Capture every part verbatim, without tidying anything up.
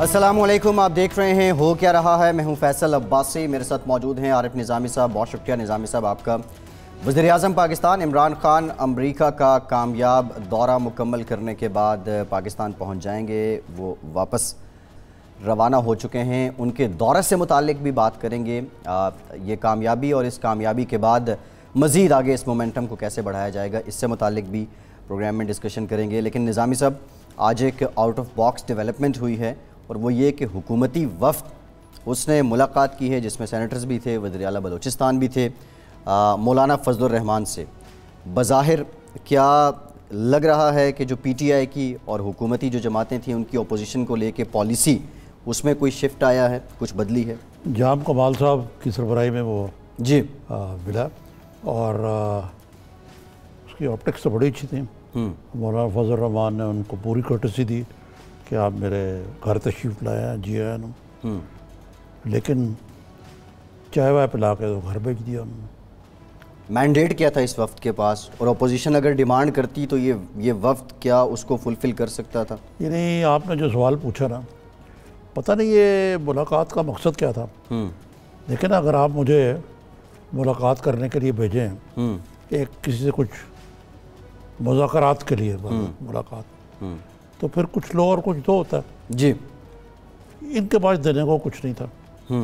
अस्सलामुअलैकुम, आप देख रहे हैं हो क्या रहा है। मैं हूं फैसल अब्बासी, मेरे साथ मौजूद हैं आरिफ निज़ामी साहब। बहुत शुक्रिया निज़ामी साहब आपका। वज़ीर-ए-आज़म पाकिस्तान इमरान खान अमरीका का कामयाब दौरा मुकम्मल करने के बाद पाकिस्तान पहुंच जाएंगे। वो वापस रवाना हो चुके हैं। उनके दौरे से मुताल्लिक भी बात करेंगे। आ, ये कामयाबी और इस कामयाबी के बाद मज़ीद आगे इस मोमेंटम को कैसे बढ़ाया जाएगा, इससे मुताल्लिक भी प्रोग्राम में डिस्कशन करेंगे। लेकिन निज़ामी साहब, आज एक आउट ऑफ बॉक्स डेवलपमेंट हुई है और वो ये कि हुकूमती वफ़द उसने मुलाकात की है जिसमें सेनेटर्स भी थे, वज़ीर आला बलोचिस्तान भी थे, मौलाना फजलुर रहमान से। बज़ाहिर क्या लग रहा है कि जो पीटीआई की और हुकूमती जो जमातें थी उनकी अपोजिशन को लेके पॉलिसी, उसमें कोई शिफ्ट आया है, कुछ बदली है? जाम कमाल साहब की सरबराही में वो जी मिला और आ, उसकी ऑप्टिक्स तो बड़ी अच्छी थी। मौलाना फजलुर रहमान ने उनको पूरी कर्टसी दी कि आप मेरे घर तशरीफ़ लाए हैं, जी आया ना, लेकिन चाय वाय पिला के तो घर भेज दिया उन्होंने। मैंडेट क्या था इस वक्त के पास, और अपोजिशन अगर डिमांड करती तो ये ये वक्त क्या उसको फुलफ़िल कर सकता था? ये नहीं, आपने जो सवाल पूछा ना, पता नहीं ये मुलाकात का मकसद क्या था। लेकिन अगर आप मुझे मुलाकात करने के लिए भेजें, एक किसी से कुछ मुज़ाकरात के लिए मुलाकात, तो फिर कुछ लो और कुछ दो होता है। जी, इनके पास देने को कुछ नहीं था।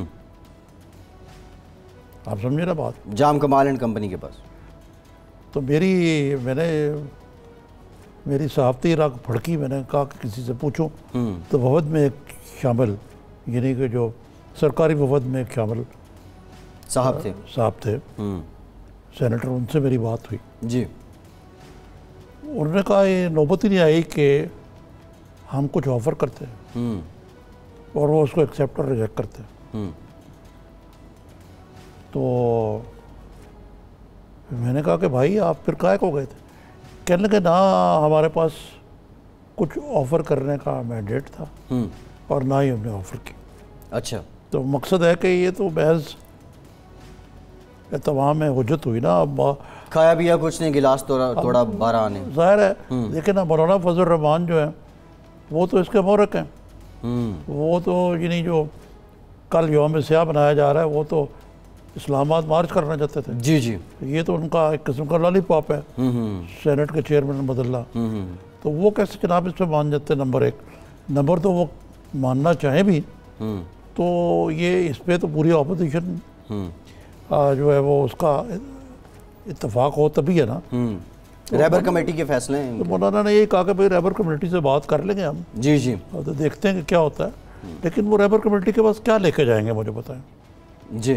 आप समझे ना बात? जाम कमाल एंड कंपनी के पास तो मेरी मैंने मेरी सहाफ़ती राग फड़की, मैंने कहा कि किसी से पूछूं तो वफद में एक शामिल, यानी कि जो सरकारी वफद में एक शामिल साहब थे साहब थे सेनेटर, उनसे मेरी बात हुई। जी, उन्होंने कहा ये नौबत ही नहीं आई कि हम कुछ ऑफ़र करते हैं और वो उसको एक्सेप्ट और रिजेक्ट करते हैं। तो मैंने कहा कि भाई आप फिर काहे को गए थे? कहने लगे ना हमारे पास कुछ ऑफ़र करने का मैंडेट था और ना ही हमने ऑफ़र की। अच्छा, तो मकसद है कि ये तो महज तमाम में हुज्जत हुई ना। अब खाया पिया कुछ नहीं, गिलास थोड़ा थोड़ा बारह आने, ज़ाहिर है। लेकिन ना मौलाना फजलुर रहमान जो है वो तो इसके मोहरक हैं। वो तो यानी जो कल यौम स्याह बनाया जा रहा है वो तो इस्लामाबाद मार्च करना चाहते थे। जी जी, ये तो उनका एक किस्म का लॉलीपॉप है, सेनेट के चेयरमैन बदल्ला। तो वो कैसे जनाब इस पर मान जाते? नंबर एक। नंबर दो, वो मानना चाहें भी तो ये इस पर तो पूरी अपोजिशन जो है वो उसका इत्तेफाक हो तभी है ना। तो रहबर कमेटी के फैसले हैं। तो मौलाना ने यही कहा कि भाई रहबर कमेटी से बात कर लेंगे हम। जी जी, तो देखते हैं कि क्या होता है। लेकिन वो रहबर कमेटी के पास क्या लेके जाएंगे मुझे बताएं। जी,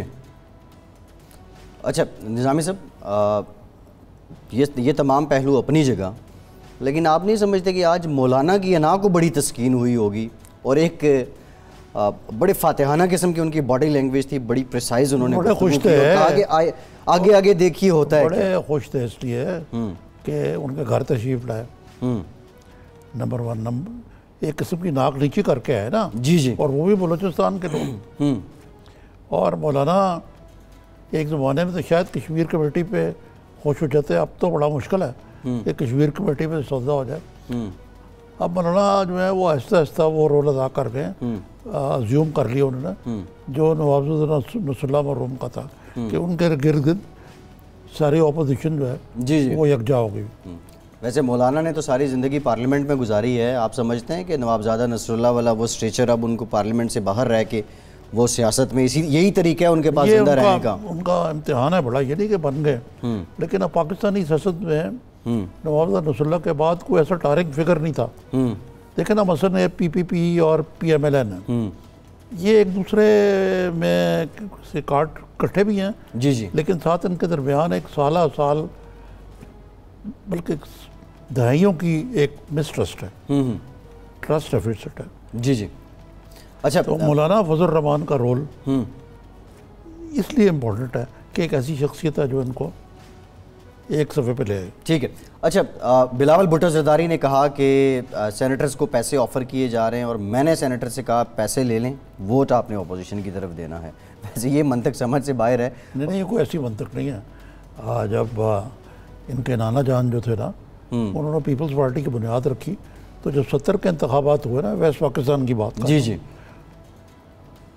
अच्छा निज़ामी साहब, ये ये तमाम पहलू अपनी जगह, लेकिन आप नहीं समझते कि आज मौलाना की अना को बड़ी तस्कीन हुई होगी और एक आ, बड़े फातिहाना किस्म की उनकी बॉडी लैंग्वेज थी, बड़ी प्रिसाइज उन्होंने बड़े खुश थे। आगे आगे आगे, आगे देखिए होता है, बड़े खुश थे इसलिए कि उनके घर तशरीफ लाए। नंबर वन, नंबर एक किस्म की नाक नीचे करके आए ना। जी जी, और वो भी बलोचिस्तान के लोग। और मौलाना एक ज़माने में तो शायद कश्मीर कमेटी पे खुश हो जाते, अब तो बड़ा मुश्किल है कि कश्मीर कमेटी पे सौदा हो जाए। अब मौलाना जो है वो आहिस्ता आहिस्ता वो रोल अदा कर गए, अज्यूम कर लिया उन्होंने जो नवाब नसरुल्लाह मरहूम का था कि उनके गिर्द गिर्द सारी अपोजिशन जो है जी जी वो यकजा हो गई। वैसे मौलाना ने तो सारी ज़िंदगी पार्लियामेंट में गुजारी है। आप समझते हैं कि नवाबज़ादा नसरुल्लाह वाला वो स्ट्रेचर अब उनको पार्लियामेंट से बाहर रह के वो सियासत में इसी यही तरीका है उनके पास जिंदा रहने का? उनका इम्तिहान है बड़ा, ये नहीं कि बन गए। लेकिन अब पाकिस्तानी सियासत में नवाब नसरुल्लाह के बाद कोई ऐसा टारिक फिगर नहीं था। लेकिन अब मसलन पी पी पी और पी एम एल एन ये एक दूसरे में से काट कट्ठे भी हैं। जी जी, लेकिन साथ इनके दरमियान एक साल साल बल्कि दहाइयों की एक मिसट्रस्ट है, ट्रस्ट डेफिसिट है। जी जी, अच्छा, तो मौलाना फजलुर रहमान का रोल इसलिए इम्पोर्टेंट है कि एक ऐसी शख्सियत है जो इनको एक सफ़े पे ले आए। ठीक है, अच्छा, बिलावल भुट्टो ज़रदारी ने कहा कि सेनेटर्स को पैसे ऑफ़र किए जा रहे हैं और मैंने सेनेटर से कहा पैसे ले लें, वोट आपने अपोजिशन की तरफ देना है। वैसे ये मंतक समझ से बाहर है। नहीं नहीं, ये कोई ऐसी मंतक नहीं है। जब इनके नाना जान जो थे ना, उन्होंने पीपल्स पार्टी की बुनियाद रखी, तो जब सत्तर के इंतखाबात हुए ना, वेस्ट पाकिस्तान की बात जी जी,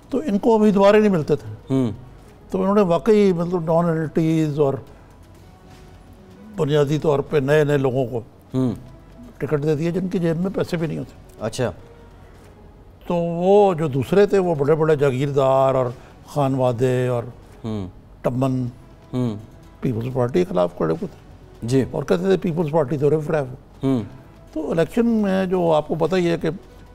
तो इनको उम्मीदवार ही नहीं मिलते थे। तो इन्होंने वाकई मतलब नॉन एलिटीज़ और बुनियादी तौर पे नए नए लोगों को टिकट दे दिए जिनकी जेब में पैसे भी नहीं होते। अच्छा। तो वो जो दूसरे थे वो बड़े बड़े जागीरदार और खानवादे और टम्मन पीपल्स पार्टी के खिलाफ खड़े हुए थे जी, और कहते थे पीपल्स पार्टी तो रिफ रैफ। तो इलेक्शन में जो आपको पता ही है कि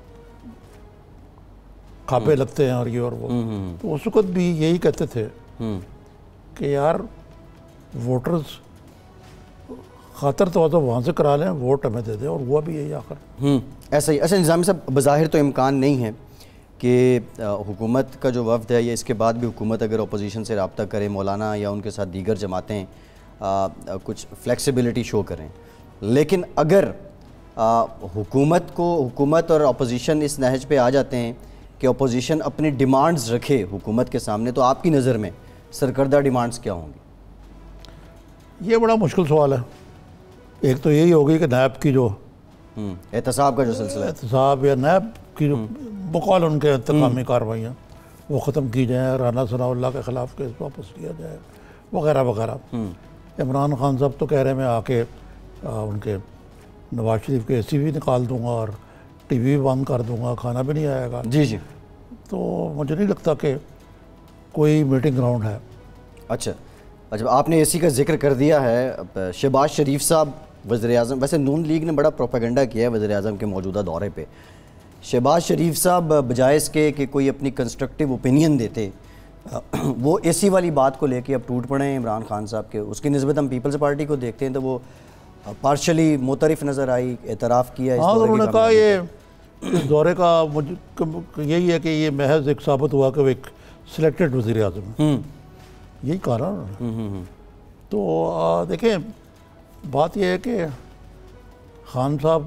खापे लगते हैं और ये और वो, तो उस वक्त भी यही कहते थे कि यार वोटर्स खातर तो तो वहाँ से करा लें, वोट हमें दे दें, और हुआ भी यही आखिर। ऐसा ही। अच्छा निज़ामी साहब, बज़ाहिर तो इम्कान नहीं है कि हुकूमत का जो वफ़द है या इसके बाद भी हुकूमत अगर अपोजिशन से रब्ता करे, मौलाना या उनके साथ दीगर जमातें आ, कुछ फ्लेक्सिबिलिटी शो करें, लेकिन अगर हुकूमत को हुकूमत और अपोजिशन इस नहज पे आ जाते हैं कि अपोजिशन अपनी डिमांड्स रखे हुकूमत के सामने, तो आपकी नज़र में सरकर्दा डिमांड्स क्या होंगी? ये बड़ा मुश्किल सवाल है। एक तो यही होगी कि नैब की जो एहतसाब का जो सिलसिला एहतसाब या नैब की जो बकौल उनके इंतकामी कार्रवाइयाँ वो ख़त्म की जाएँ, राना सनाउल्लाह के ख़िलाफ़ केस वापस लिया जाए वगैरह वगैरह। इमरान खान साहब तो कह रहे हैं मैं आके आ, उनके नवाज शरीफ के एसी भी निकाल दूंगा और टीवी भी बंद कर दूंगा, खाना भी नहीं आएगा। जी जी। तो मुझे नहीं लगता कि कोई मीटिंग ग्राउंड है। अच्छा अच्छा, आपने एसी का जिक्र कर दिया है। शहबाज शरीफ साहब वज़ीर-ए-आज़म, वैसे नून लीग ने बड़ा प्रोपेगेंडा किया है वज़ीर-ए-आज़म के मौजूदा दौरे पे। शहबाज शरीफ साहब बजाय इसके कि कोई अपनी कंस्ट्रक्टिव ओपिनियन देते, वो एसी वाली बात को लेके अब टूट पड़े हैं इमरान खान साहब के। उसकी निस्बत हम पीपल्स पार्टी को देखते हैं तो वो पार्शली मुतरिफ नज़र आई, एतराफ़ किया। हाँ, तो उन्होंने कहा ये इस दौरे का मुझे यही है कि ये महज एक साबित हुआ कि वो एक सिलेक्टेड वज़ीर-ए-आज़म है, यही कहा ना उन्होंने। तो देखें, बात यह है कि खान साहब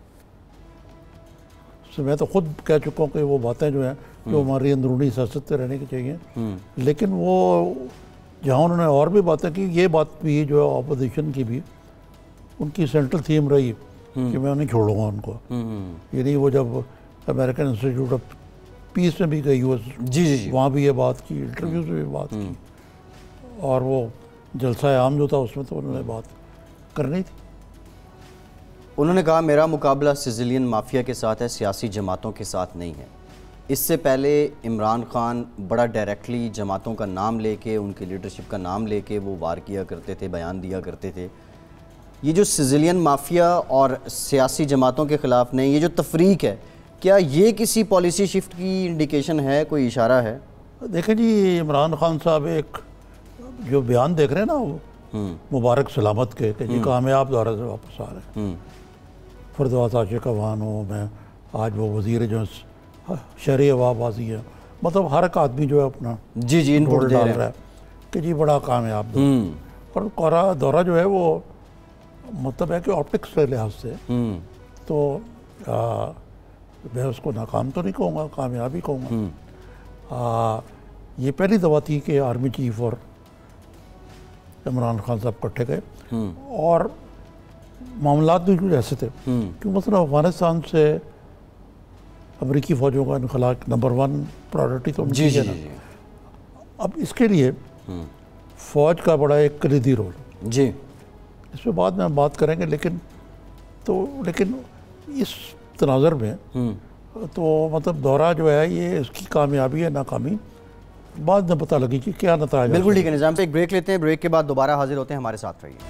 से मैं तो खुद कह चुका हूँ कि वो बातें जो हैं जो हमारी अंदरूनी सियासत पे रहने की चाहिए, लेकिन वो जहाँ उन्होंने और भी बातें की, ये बात भी जो है अपोजिशन की भी उनकी सेंट्रल थीम रही कि मैं नहीं छोड़ूंगा उनको। यानी वो जब अमेरिकन इंस्टीट्यूट ऑफ पीस में भी गई यूएस, जी जी जी, वहाँ भी ये बात की, इंटरव्यूज में भी बात की, और वो जलसा आम जो था उसमें तो उन्होंने बात करनी थी। उन्होंने कहा मेरा मुकाबला सिजिलियन माफिया के साथ है, सियासी जमातों के साथ नहीं है। इससे पहले इमरान खान बड़ा डायरेक्टली जमातों का नाम लेके, उनकी लीडरशिप का नाम लेके वो वार किया करते थे, बयान दिया करते थे। ये जो सिजिलियन माफिया और सियासी जमातों के ख़िलाफ़ नहीं, ये जो तफरीक है, क्या ये किसी पॉलिसी शिफ्ट की इंडिकेशन है, कोई इशारा है? देखें जी, इमरान खान साहब एक जो बयान देख रहे हैं ना वो मुबारक सलामत के कि जी कामयाब दौरे से वापस आ रहे हैं, फरदौस आशिक अवान हो, मैं आज वो वज़ीर जो शहरी हवाबाजी है, मतलब हर एक आदमी जो है अपना जी जी इनपुट डाल रहा है कि जी बड़ा कामयाब दौरा। और कोरा दौरा जो है वो मतलब है कि ऑप्टिक्स के लिहाज से तो आ, मैं उसको नाकाम तो नहीं कहूँगा, कामयाब ही कहूँगा। ये पहली दफ़ा थी कि आर्मी चीफ और इमरान खान साहब इकट्ठे गए, और मामलात भी कुछ ऐसे थे कि मतलब अफगानिस्तान से अमेरिकी फ़ौजों का इनखला नंबर वन प्रायोरिटी तो जी जी जी। अब इसके लिए फ़ौज का बड़ा एक कलीदी रोल जी, इस पर बाद में हम बात करेंगे, लेकिन तो लेकिन इस तनाज़र में तो मतलब दौरा जो है ये इसकी कामयाबी है नाकामी बाद में पता लगी कि क्या नतीजा। बिल्कुल ठीक है निज़ाम से एक ब्रेक लेते हैं, ब्रेक के बाद दोबारा हाजिर होते हैं, हमारे साथ रहिए।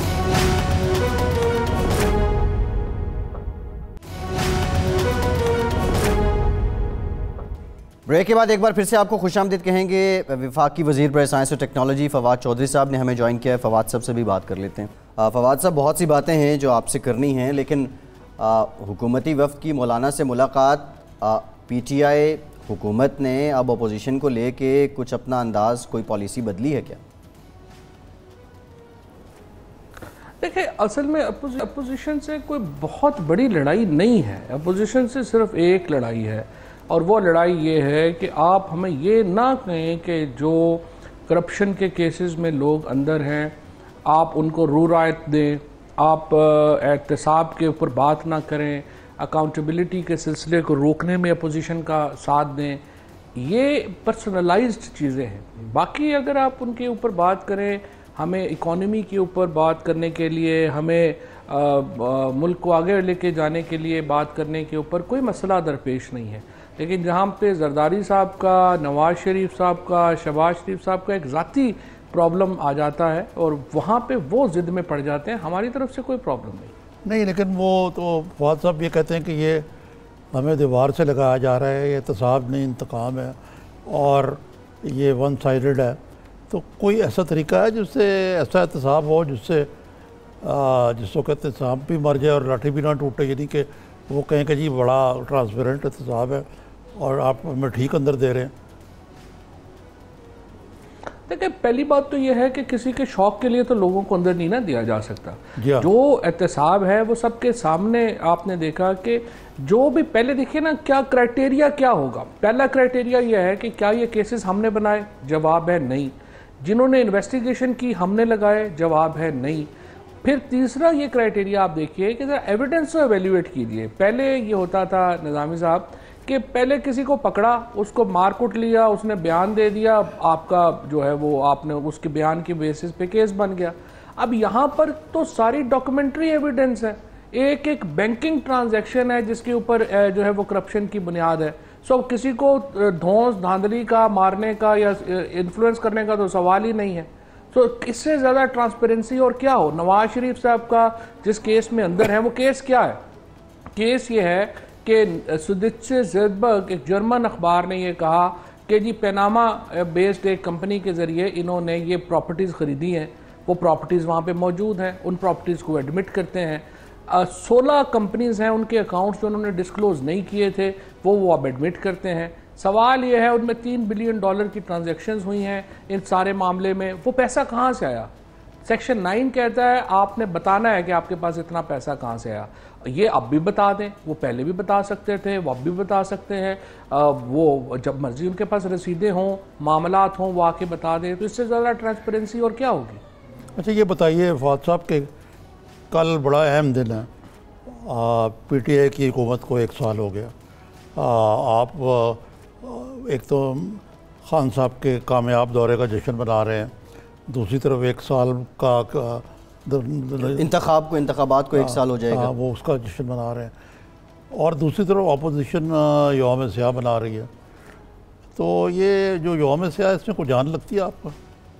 ब्रेक के बाद एक बार फिर से आपको खुशामदीद कहेंगे। वफाकी वज़ीर बर साइंस और टेक्नोलॉजी फवाद चौधरी साहब ने हमें ज्वाइन किया है। फवाद साहब से भी बात कर लेते हैं। फवाद साहब, बहुत सी बातें हैं जो आपसे करनी हैं, लेकिन हुकूमती वफ़द की मौलाना से मुलाकात, पी टी आई हुकूमत ने अब अपोजिशन को लेके कुछ अपना अंदाज़, कोई पॉलिसी बदली है क्या? देखिए, असल में अपोजिशन से कोई बहुत बड़ी लड़ाई नहीं है। अपोजिशन से सिर्फ एक लड़ाई है, और वो लड़ाई ये है कि आप हमें ये ना कहें कि जो करप्शन के केसेस में लोग अंदर हैं आप उनको रू रायत दें, आप एहतसाब के ऊपर बात ना करें, अकाउंटेबिलिटी के सिलसिले को रोकने में अपोजिशन का साथ दें। ये पर्सनलाइज्ड चीज़ें हैं। बाकी अगर आप उनके ऊपर बात करें, हमें इकोनॉमी के ऊपर बात करने के लिए, हमें आ, आ, मुल्क को आगे लेके जाने के लिए बात करने के ऊपर कोई मसला दरपेश नहीं है। लेकिन जहाँ पे जरदारी साहब का, नवाज शरीफ साहब का, शहबाज शरीफ साहब का एक ज़ाती प्रॉब्लम आ जाता है और वहाँ पे वो ज़िद में पड़ जाते हैं, हमारी तरफ से कोई प्रॉब्लम नहीं नहीं। लेकिन वो तो फवाद साहब ये कहते हैं कि ये हमें दीवार से लगाया जा रहा है, ये एहतसाब नहीं इंतकाम है और ये वन साइडेड है। तो कोई ऐसा तरीका है जिससे ऐसा एहतसाब हो जिससे जिसको कहते हैं सांप भी मर जाए और लाठी भी ना टूटे, यानी कि वो कहें कि जी बड़ा ट्रांसपेरेंट एहतसाब है और आप हमें ठीक अंदर दे रहे हैं। देखिए, पहली बात तो यह है कि किसी के शौक के लिए तो लोगों को अंदर नहीं ना दिया जा सकता। जो एहतसाब है वो सबके सामने आपने देखा कि जो भी पहले देखिए ना, क्या क्राइटेरिया क्या होगा। पहला क्राइटेरिया यह है कि क्या ये केसेस हमने बनाए, जवाब है नहीं। जिन्होंने इन्वेस्टिगेशन की हमने लगाए, जवाब है नहीं। फिर तीसरा ये क्राइटेरिया आप देखिए कि जरा एविडेंस को एवेल्यूएट कीजिए। पहले ये होता था निज़ामी साहब कि पहले किसी को पकड़ा, उसको मार कुट लिया, उसने बयान दे दिया, आपका जो है वो आपने उसके बयान की बेसिस पे केस बन गया। अब यहाँ पर तो सारी डॉक्यूमेंट्री एविडेंस है, एक एक बैंकिंग ट्रांजैक्शन है जिसके ऊपर जो है वो करप्शन की बुनियाद है। सो किसी को धौंस धांधली का, मारने का या इन्फ्लुएंस करने का तो सवाल ही नहीं है। सो इससे ज़्यादा ट्रांसपेरेंसी और क्या हो। नवाज शरीफ साहब का जिस केस में अंदर है, वो केस क्या है? केस ये है कि सुदित्से ज़ेडबर्ग, एक जर्मन अखबार ने ये कहा कि जी पैनामा बेस्ड एक कंपनी के ज़रिए इन्होंने ये प्रॉपर्टीज़ ख़रीदी हैं, वो प्रॉपर्टीज़ वहाँ पे मौजूद हैं, उन प्रॉपर्टीज़ को एडमिट करते हैं। सोलह कंपनीज़ हैं, उनके अकाउंट्स जो उन्होंने डिस्क्लोज़ नहीं किए थे वो वो अब एडमिट करते हैं। सवाल ये है, उनमें तीन बिलियन डॉलर की ट्रांजैक्शंस हुई हैं इन सारे मामले में, वो पैसा कहाँ से आया? सेक्शन नाइन कहता है आपने बताना है कि आपके पास इतना पैसा कहाँ से आया। ये अब भी बता दें, वो पहले भी बता सकते थे, वो अब भी बता सकते हैं। वो जब मर्जी उनके पास रसीदें हों, मामलात हों, वो आके बता दें। तो इससे ज़्यादा ट्रांसपेरेंसी और क्या होगी? अच्छा, ये बताइए फवाद साहब के कल बड़ा अहम दिन है, पी टी आई की हुकूमत को एक साल हो गया। आ, आप आ, एक तो खान साहब के कामयाब दौरे का जश्न मना रहे हैं, दूसरी तरफ एक साल का, का इंतखाब को इंतखाबात को एक साल हो जाएगा, वो उसका जश्न मना रहे हैं, और दूसरी तरफ अपोजिशन यौम स्याह मना रही है। तो ये जो यौम स्याह, इसमें कुछ जान लगती है आपको?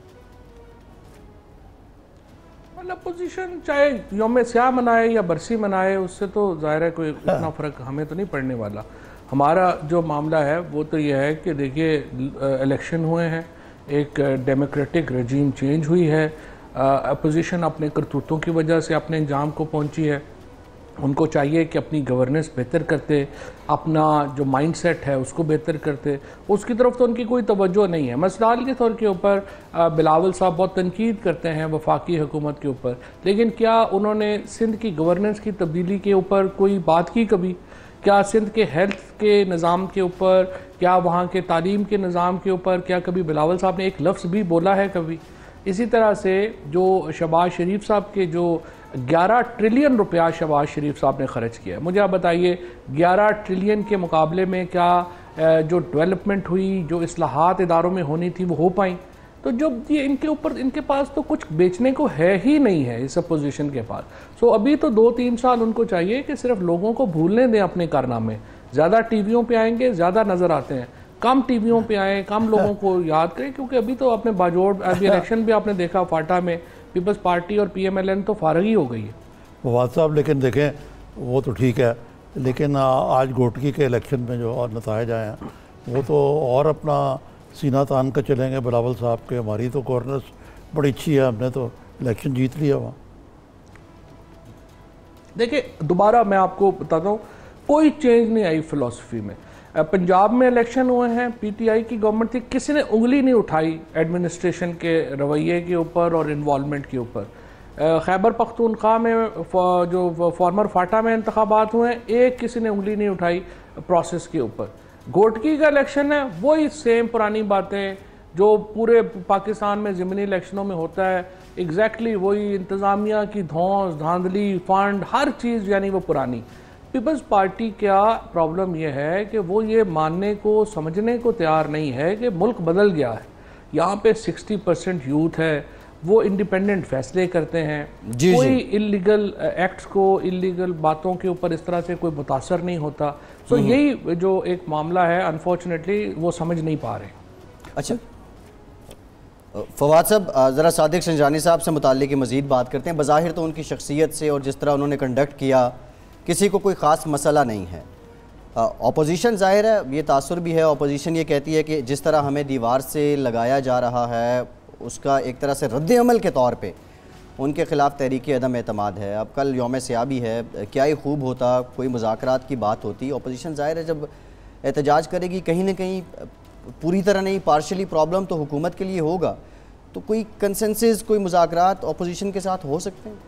अपोजिशन चाहे यौम स्याह मनाए या बरसी मनाए, उससे तो जाहिर है कोई इतना फ़र्क हमें तो नहीं पड़ने वाला। हमारा जो मामला है वो तो यह है कि देखिए, इलेक्शन हुए हैं, एक डेमोक्रेटिक रजीम चेंज हुई है, अपोजिशन अपने करतूतों की वजह से अपने अंजाम को पहुंची है। उनको चाहिए कि अपनी गवर्नेंस बेहतर करते, अपना जो माइंडसेट है उसको बेहतर करते, उसकी तरफ तो उनकी कोई तवज्जो नहीं है। मसलाल के तौर के ऊपर बिलावल साहब बहुत तनकीद करते हैं वफाकी हुकूमत के ऊपर, लेकिन क्या उन्होंने सिंध की गवर्नेंस की तब्दीली के ऊपर कोई बात की कभी? क्या सिंध के हेल्थ के निज़ाम के ऊपर, क्या वहाँ के तालीम के निज़ाम के ऊपर क्या कभी बिलावल साहब ने एक लफ्ज़ भी बोला है कभी? इसी तरह से जो शहबाज शरीफ साहब के जो ग्यारह ट्रिलियन रुपया शहबाज शरीफ साहब ने ख़र्च किया है, मुझे आप बताइए ग्यारह ट्रिलियन के मुकाबले में क्या जो डेवलपमेंट हुई, जो इस्लाहात इदारों में होनी थी वो हो पाई? तो जो ये इनके ऊपर, इनके पास तो कुछ बेचने को है ही नहीं है इस अपोजिशन के पास। सो अभी तो दो तीन साल उनको चाहिए कि सिर्फ लोगों को भूलने दें अपने कारनामे। ज़्यादा टीवियों पे आएंगे, ज़्यादा नज़र आते हैं, कम टीवियों पे आए, कम लोगों को याद करें, क्योंकि अभी तो आपने बाजोड़ अभी इलेक्शन भी आपने देखा, फाटा में पीपल्स पार्टी और पी एम एल एन तो फारग ही हो गई है। फवाद साहब, लेकिन देखें वो तो ठीक है, लेकिन आज घोटकी के इलेक्शन में जो और नताइज आए हैं वो तो और अपना सीना तान कर चलेंगे बिलावल साहब के। हमारी तो गवर्नेंस बड़ी अच्छी है, हमने तो इलेक्शन जीत लिया वहाँ। देखिए, दोबारा मैं आपको बताता हूँ, कोई चेंज नहीं आई फ़िलासफ़ी में। पंजाब में इलेक्शन हुए हैं, पीटीआई की गवर्नमेंट थी, किसी ने उंगली नहीं उठाई एडमिनिस्ट्रेशन के रवैये के ऊपर और इन्वॉल्वमेंट के ऊपर। खैबर पख्तूनख्वा में जो फॉर्मर फाटा में इंतखाबात हुए हैं, एक किसी ने उंगली नहीं उठाई प्रोसेस के ऊपर। घोटकी का इलेक्शन है, वही सेम पुरानी बातें जो पूरे पाकिस्तान में ज़िमनी इलेक्शनों में होता है, एग्जैक्टली वही इंतज़ामिया की धौंस धांधली, फंड, हर चीज़ यानी वो पुरानी। पीपल्स पार्टी का प्रॉब्लम यह है कि वो ये मानने को समझने को तैयार नहीं है कि मुल्क बदल गया है। यहाँ पे साठ परसेंट यूथ है, वो इंडिपेंडेंट फैसले करते हैं, जी, कोई जी। इलीगल एक्ट्स को, इलीगल बातों के ऊपर इस तरह से कोई मुतासर नहीं होता। सो यही जो एक मामला है, अनफॉर्चुनेटली वो समझ नहीं पा रहे। अच्छा फवाद साहब, ज़रा सादिक संजानी साहब से मुताल्लिक मज़ीद बात करते हैं। बज़ाहिर तो उनकी शख्सियत से और जिस तरह उन्होंने कंडक्ट किया किसी को कोई ख़ास मसला नहीं है। अपोजिशन ज़ाहिर है ये तासुर भी है, अपोजिशन ये कहती है कि जिस तरह हमें दीवार से लगाया जा रहा है उसका एक तरह से रद्द अमल के तौर पे उनके ख़िलाफ़ तहरीक अदम एतमाद है। अब कल यौम सियाबी है, क्या ही खूब होता कोई मुज़ाकरात की बात होती। अपोजिशन ज़ाहिर है जब एहतजाज करेगी कहीं ना कहीं पूरी तरह नहीं पार्शली प्रॉब्लम तो हुकूमत के लिए होगा, तो कोई कंसेंसस, कोई मुज़ाकरात अपोजिशन के साथ हो सकते हैं?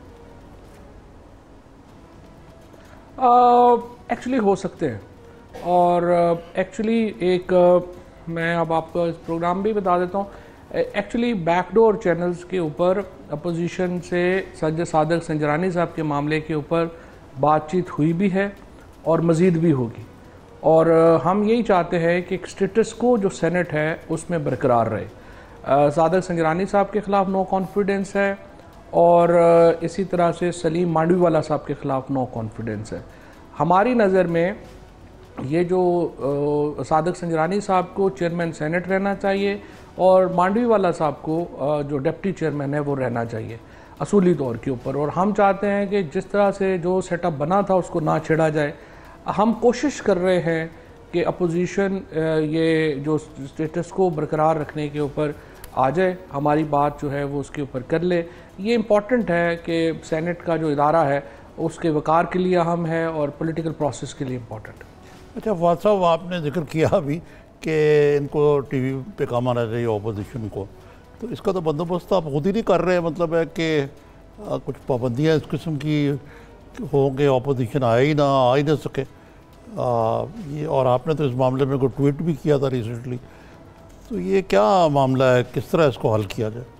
एक्चुअली uh, हो सकते हैं। और एक्चुअली uh, एक uh, मैं अब आपको इस प्रोग्राम भी बता देता हूँ। एक्चुअली बैकडोर चैनल्स के ऊपर अपोजिशन से सज्जद सादिक संजरानी साहब के मामले के ऊपर बातचीत हुई भी है और मज़ीद भी होगी। और uh, हम यही चाहते हैं कि एक स्टेटस को जो सेनेट है उसमें बरकरार रहे। uh, सादिक संजरानी साहब के ख़िलाफ़ नो कॉन्फिडेंस है और uh, इसी तरह से सलीम मांडवीवाला साहब के ख़िलाफ़ नो कॉन्फिडेंस है। हमारी नज़र में ये जो uh, सादिक संजरानी साहब को चेयरमैन सेनेट रहना चाहिए और मांडवीवाला साहब को uh, जो डिप्टी चेयरमैन है वो रहना चाहिए असूली तौर के ऊपर। और हम चाहते हैं कि जिस तरह से जो सेटअप बना था उसको ना छेड़ा जाए। हम कोशिश कर रहे हैं कि अपोजिशन ये जो स्टेटस को बरकरार रखने के ऊपर आ जाए, हमारी बात जो है वो उसके ऊपर कर ले। ये इम्पॉर्टेंट है कि सेनेट का जो इदारा है उसके वक़ार के लिए अहम है और पॉलिटिकल प्रोसेस के लिए इम्पॉर्टेंट है। अच्छा फवाद साहब, आपने जिक्र किया अभी कि इनको टीवी पे काम आना चाहिए अपोजिशन को, तो इसका तो बंदोबस्त आप खुद ही नहीं कर रहे। मतलब है कि आ, कुछ पाबंदियाँ इस किस्म की हो कि अपोजिशन आए ही ना आ ही ना सके। आ, ये और आपने तो इस मामले में कोई ट्वीट भी किया था रिसेंटली, तो ये क्या मामला है, किस तरह इसको हल किया जाए?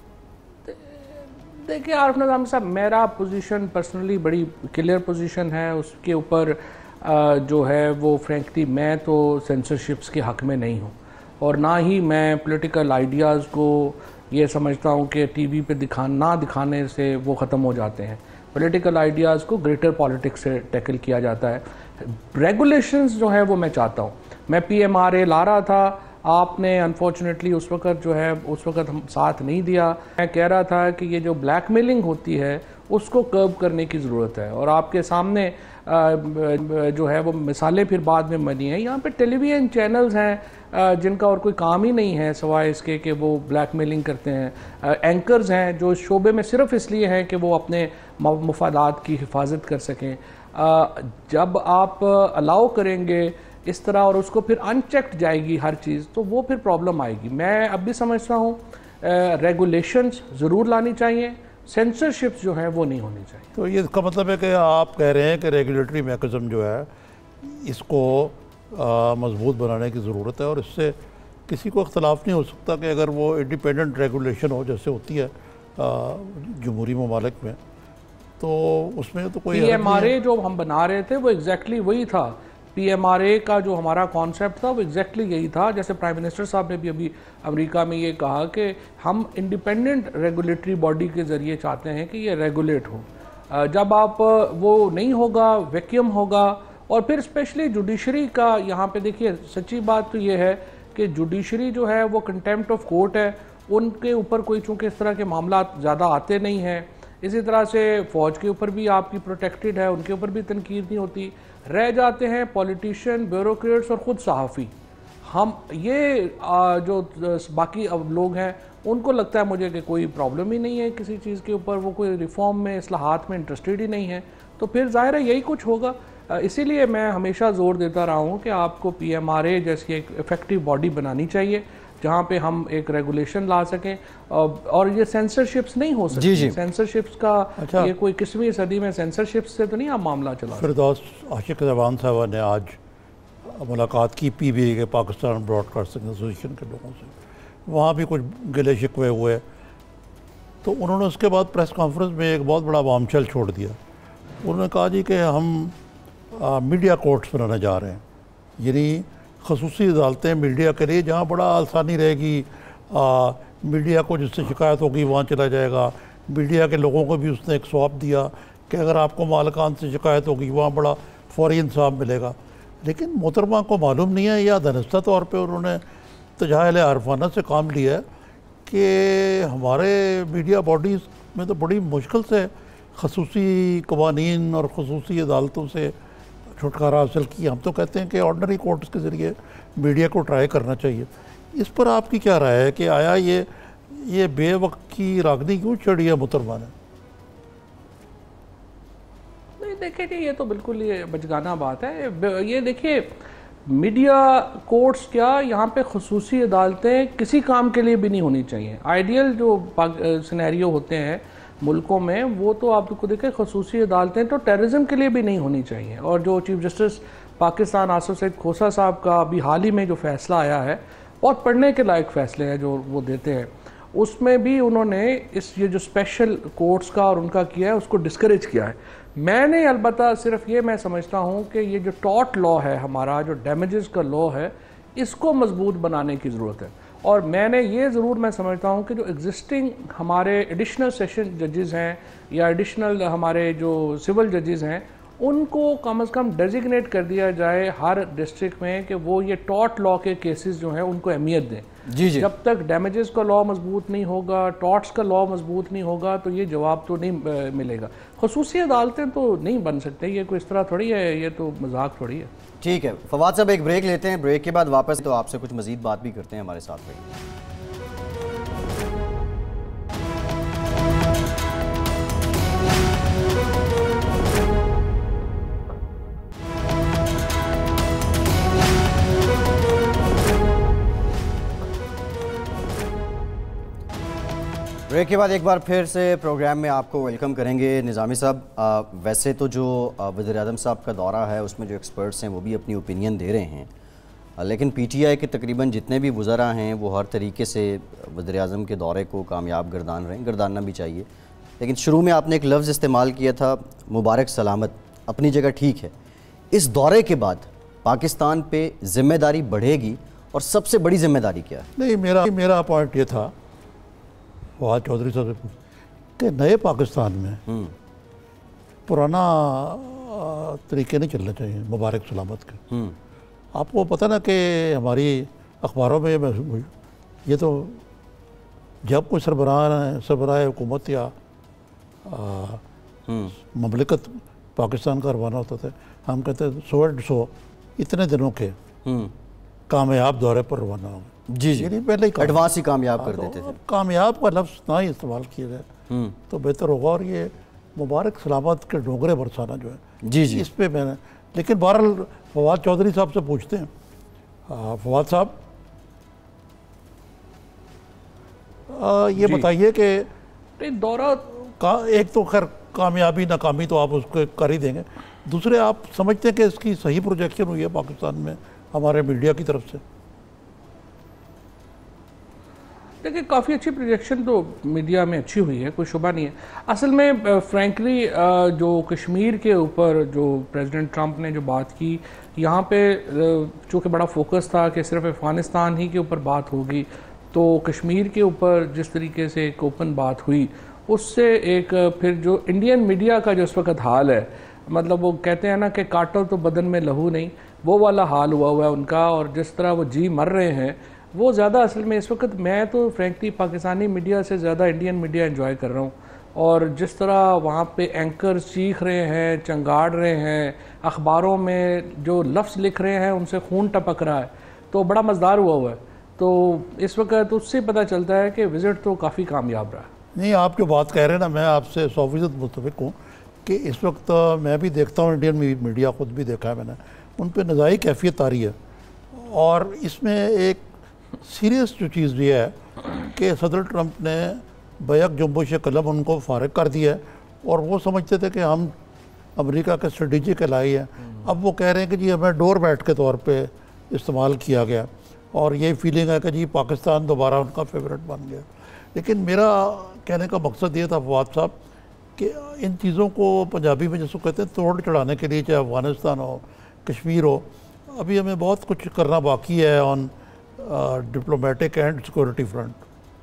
देखिए आरिफ निज़ामी साहब, मेरा पोजीशन पर्सनली बड़ी क्लियर पोजीशन है। उसके ऊपर जो है वो फ्रेंकली मैं तो सेंसरशिप्स के हक़ में नहीं हूँ और ना ही मैं पॉलिटिकल आइडियाज़ को ये समझता हूँ कि टीवी पे दिखा ना दिखाने से वो ख़त्म हो जाते हैं। पॉलिटिकल आइडियाज़ को ग्रेटर पॉलिटिक्स से टैकल किया जाता है। रेगुलेशंस जो है वो मैं चाहता हूँ। मैं पी एम आर ए ला रहा था, आपने अनफॉर्चुनेटली उस वक़्त जो है उस वक़्त हम साथ नहीं दिया। मैं कह रहा था कि ये जो ब्लैकमेलिंग होती है उसको कर्ब करने की ज़रूरत है और आपके सामने जो है वो मिसालें फिर बाद में बनी हैं। यहाँ पे टेलीविज़न चैनल्स हैं जिनका और कोई काम ही नहीं है सिवाय इसके कि वो ब्लैकमेलिंग करते हैं। एंकर्स हैं जो इस शोबे में सिर्फ इसलिए हैं कि वो अपने मफादात की हिफाजत कर सकें। जब आप अलाउ करेंगे इस तरह और उसको फिर अनचेक्ड जाएगी हर चीज़, तो वो फिर प्रॉब्लम आएगी। मैं अब भी समझता हूँ रेगुलेशंस ज़रूर लानी चाहिए, सेंसरशिप्स जो है वो नहीं होनी चाहिए। तो ये इसका मतलब है कि आप कह रहे हैं कि रेगुलेटरी मैकेनिज्म जो है इसको मजबूत बनाने की ज़रूरत है और इससे किसी को इख्तलाफ नहीं हो सकता कि अगर वो इंडिपेंडेंट रेगुलेशन हो जैसे होती है जमहूरी ममालिक में, तो उसमें तो कोई पी एम आर ए जो हम बना रहे थे वो एग्जैक्टली वही था। पी एम आर ए का जो हमारा कॉन्सेप्ट था वो एग्जैक्टली यही था। जैसे प्राइम मिनिस्टर साहब ने भी अभी अमेरिका में ये कहा कि हम इंडिपेंडेंट रेगुलेटरी बॉडी के ज़रिए चाहते हैं कि ये रेगुलेट हो। जब आप वो नहीं होगा, वैक्यूम होगा। और फिर स्पेशली जुडिशरी का यहाँ पे देखिए, सच्ची बात तो ये है कि जुडिशरी जो है वो कंटेम्प्ट ऑफ कोर्ट है, उनके ऊपर कोई चूँकि इस तरह के मामला ज़्यादा आते नहीं हैं। इसी तरह से फ़ौज के ऊपर भी आपकी प्रोटेक्टेड है, उनके ऊपर भी तनकीद नहीं होती। रह जाते हैं पॉलिटिशियन, ब्यूरोक्रेट्स और ख़ुद सहाफ़ी। हम ये जो बाकी अब लोग हैं उनको लगता है मुझे कि कोई प्रॉब्लम ही नहीं है किसी चीज़ के ऊपर, वो कोई रिफॉर्म में, इस्लाहात में इंटरेस्टेड ही नहीं है। तो फिर ज़ाहिर है यही कुछ होगा। इसीलिए मैं हमेशा ज़ोर देता रहा हूँ कि आपको पी एम आर ए जैसी एक इफ़ेक्टिव बॉडी बनानी चाहिए जहाँ पे हम एक रेगुलेशन ला सकें और ये सेंसरशिप्स नहीं हो सकती। सेंसरशिप्स का अच्छा, ये कोई किस्वीं सदी में सेंसरशिप्स से तो नहीं आप मामला चला। फिरदौस आशिक ज़बान साहब ने आज मुलाकात की पी बी ए के पाकिस्तान ब्रॉडकास्टिंग एसोसिएशन के लोगों से, वहाँ भी कुछ गिले शिकवे हुए, तो उन्होंने उसके बाद प्रेस कॉन्फ्रेंस में एक बहुत बड़ा बॉम्बशेल छोड़ दिया। उन्होंने कहा जी कि हम आ, मीडिया कोर्ट्स बनाने जा रहे हैं, यानी खसूसी अदालतें मीडिया के लिए, जहाँ बड़ा आसानी रहेगी, आ, मीडिया को जिससे शिकायत होगी वहाँ चला जाएगा। मीडिया के लोगों को भी उसने एक स्वाब दिया कि अगर आपको मालिकान से शिकायत होगी वहाँ बड़ा फौरी इंसाफ मिलेगा। लेकिन मोहतरमा को मालूम नहीं है या दानिस्ता तौर पे उन्होंने तजाहिल आरफाना से काम लिया है कि हमारे मीडिया बॉडीज़ में तो बड़ी मुश्किल से खसूसी कवानीन और खसूसी अदालतों से छुटकारा हासिल किया। हम तो कहते हैं कि ऑर्डनरी कोर्ट्स के ज़रिए मीडिया को ट्राई करना चाहिए। इस पर आपकी क्या राय है कि आया ये ये बेवक्त की रागनी क्यों चढ़ी है मुहतरमा ने? नहीं देखिए जी, ये तो बिल्कुल ये बचगाना बात है। ये देखिए, मीडिया कोर्ट्स क्या, यहाँ पे खसूसी अदालतें किसी काम के लिए भी नहीं होनी चाहिए। आइडियल जो सिनेरियो होते हैं मुल्कों में, वो तो आपको देखें, खसूसी अदालतें तो टेररिज्म के लिए भी नहीं होनी चाहिए। और जो चीफ जस्टिस पाकिस्तान आसिफ सईद खोसा साहब का अभी हाल ही में जो फैसला आया है, बहुत पढ़ने के लायक फैसले हैं जो वो देते हैं, उसमें भी उन्होंने इस ये जो स्पेशल कोर्ट्स का और उनका किया है उसको डिस्करेज किया है। मैंने अलबत्ता सिर्फ ये मैं समझता हूँ कि ये जो टॉर्ट लॉ है हमारा, जो डैमेजेस का लॉ है, इसको मजबूत बनाने की ज़रूरत है। और मैंने ये ज़रूर मैं समझता हूँ कि जो एग्जिस्टिंग हमारे एडिशनल सेशन जजेस हैं या एडिशनल हमारे जो सिविल जजेस हैं, उनको कम अज़ कम डेजिग्नेट कर दिया जाए हर डिस्ट्रिक्ट में कि वो ये टॉर्ट लॉ के केसेस जो हैं उनको अहमियत दें। जी जी। जब तक डैमेजेस का लॉ मजबूत नहीं होगा, टॉर्ट्स का लॉ मजबूत नहीं होगा, तो ये जवाब तो नहीं मिलेगा। खसूसी अदालतें तो नहीं बन सकते, ये कोई इस तरह थोड़ी है, ये तो मजाक थोड़ी है। ठीक है फवाद साहब, एक ब्रेक लेते हैं, ब्रेक के बाद वापस तो आपसे कुछ मजीद बात भी करते हैं, हमारे साथ रहिए। ब्रेक के बाद एक बार फिर से प्रोग्राम में आपको वेलकम करेंगे। निज़ामी साहब, वैसे तो जो वज़ीर-ए-आज़म साहब का दौरा है उसमें जो एक्सपर्ट्स हैं वो भी अपनी ओपिनियन दे रहे हैं, लेकिन पीटीआई के तकरीबन जितने भी वज़रा हैं वो हर तरीके से वज़ीर-ए-आज़म के दौरे को कामयाब गर्दान रहे हैं, गर्दानना भी चाहिए। लेकिन शुरू में आपने एक लफ्ज़ इस्तेमाल किया था, मुबारक सलामत, अपनी जगह ठीक है। इस दौरे के बाद पाकिस्तान पे ज़िम्मेदारी बढ़ेगी और सबसे बड़ी ज़िम्मेदारी क्या है? नहीं, मेरा मेरा पॉइंट ये था फवाद चौधरी साहब से कि नए पाकिस्तान में पुराना तरीके नहीं चलने चाहिए मुबारक सलामत के। आपको पता ना कि हमारी अखबारों में ये तो जब कोई सरबराह सरबराह हुकूमत या ममलिकत पाकिस्तान का रवाना होता था, हम कहते हैं सौ डेढ़ सौ इतने दिनों के कामयाब दौरे पर रवाना हो गए। जी जी, पहले ही एडवांस ही कामयाब कर देते थे। कामयाब का लफ्ज़ ना ही इस्तेमाल किया जाए तो बेहतर होगा। और ये मुबारक सलामत के डोंगरे बरसाना जो है, जी जी, इस पे मैंने, लेकिन बहरहाल फवाद चौधरी साहब से पूछते हैं। फवाद साहब, ये बताइए कि दौरा का एक तो खैर कामयाबी नाकामी तो आप उसको कर ही देंगे, दूसरे आप समझते हैं कि इसकी सही प्रोजेक्शन हुई है पाकिस्तान में हमारे मीडिया की तरफ से? देखिए, काफ़ी अच्छी प्रोजेक्शन तो मीडिया में अच्छी हुई है, कोई शुबा नहीं है। असल में फ्रैंकली जो कश्मीर के ऊपर जो प्रेसिडेंट ट्रंप ने जो बात की, यहाँ पे चूँकि बड़ा फोकस था कि सिर्फ अफ़गानिस्तान ही के ऊपर बात होगी, तो कश्मीर के ऊपर जिस तरीके से एक ओपन बात हुई, उससे एक फिर जो इंडियन मीडिया का जो इस वक्त हाल है, मतलब वो कहते हैं ना कि काटल तो बदन में लहू नहीं, वो वाला हाल हुआ हुआ है उनका। और जिस तरह वो जी मर रहे हैं, वो ज़्यादा असल में इस वक्त मैं तो फ्रैंकली पाकिस्तानी मीडिया से ज़्यादा इंडियन मीडिया एंजॉय कर रहा हूँ। और जिस तरह वहाँ पे एंकर्स चीख रहे हैं, चंगाड़ रहे हैं, अखबारों में जो लफ्ज़ लिख रहे हैं उनसे खून टपक रहा है, तो बड़ा मज़ेदार हुआ हुआ है। तो इस वक्त उससे पता चलता है कि विज़िट तो काफ़ी कामयाब रहा। नहीं, आप जो बात कह रहे हैं ना, मैं आपसे सौ फीसद मुतफिक हूँ कि इस वक्त मैं भी देखता हूँ, इंडियन मीडिया खुद भी देखा है मैंने, उन पर नज़ाई कैफियत आ रही है। और इसमें एक सीरियस जो चीज़ ये है कि सदर ट्रंप ने बैक जुम्बुश कलम उनको फारिग कर दिया है, और वो समझते थे कि हम अमेरिका के स्ट्रेटेजिक एलाई हैं। अब वो कह रहे हैं कि जी हमें डोर बैट के तौर पे इस्तेमाल किया गया, और ये फीलिंग है कि जी पाकिस्तान दोबारा उनका फेवरेट बन गया। लेकिन मेरा कहने का मकसद ये था फवाद साहब कि इन चीज़ों को पंजाबी में जिसको कहते हैं तोड़ चढ़ाने के लिए, चाहे अफगानिस्तान हो, कश्मीर हो, अभी हमें बहुत कुछ करना बाकी है on diplomatic and security front.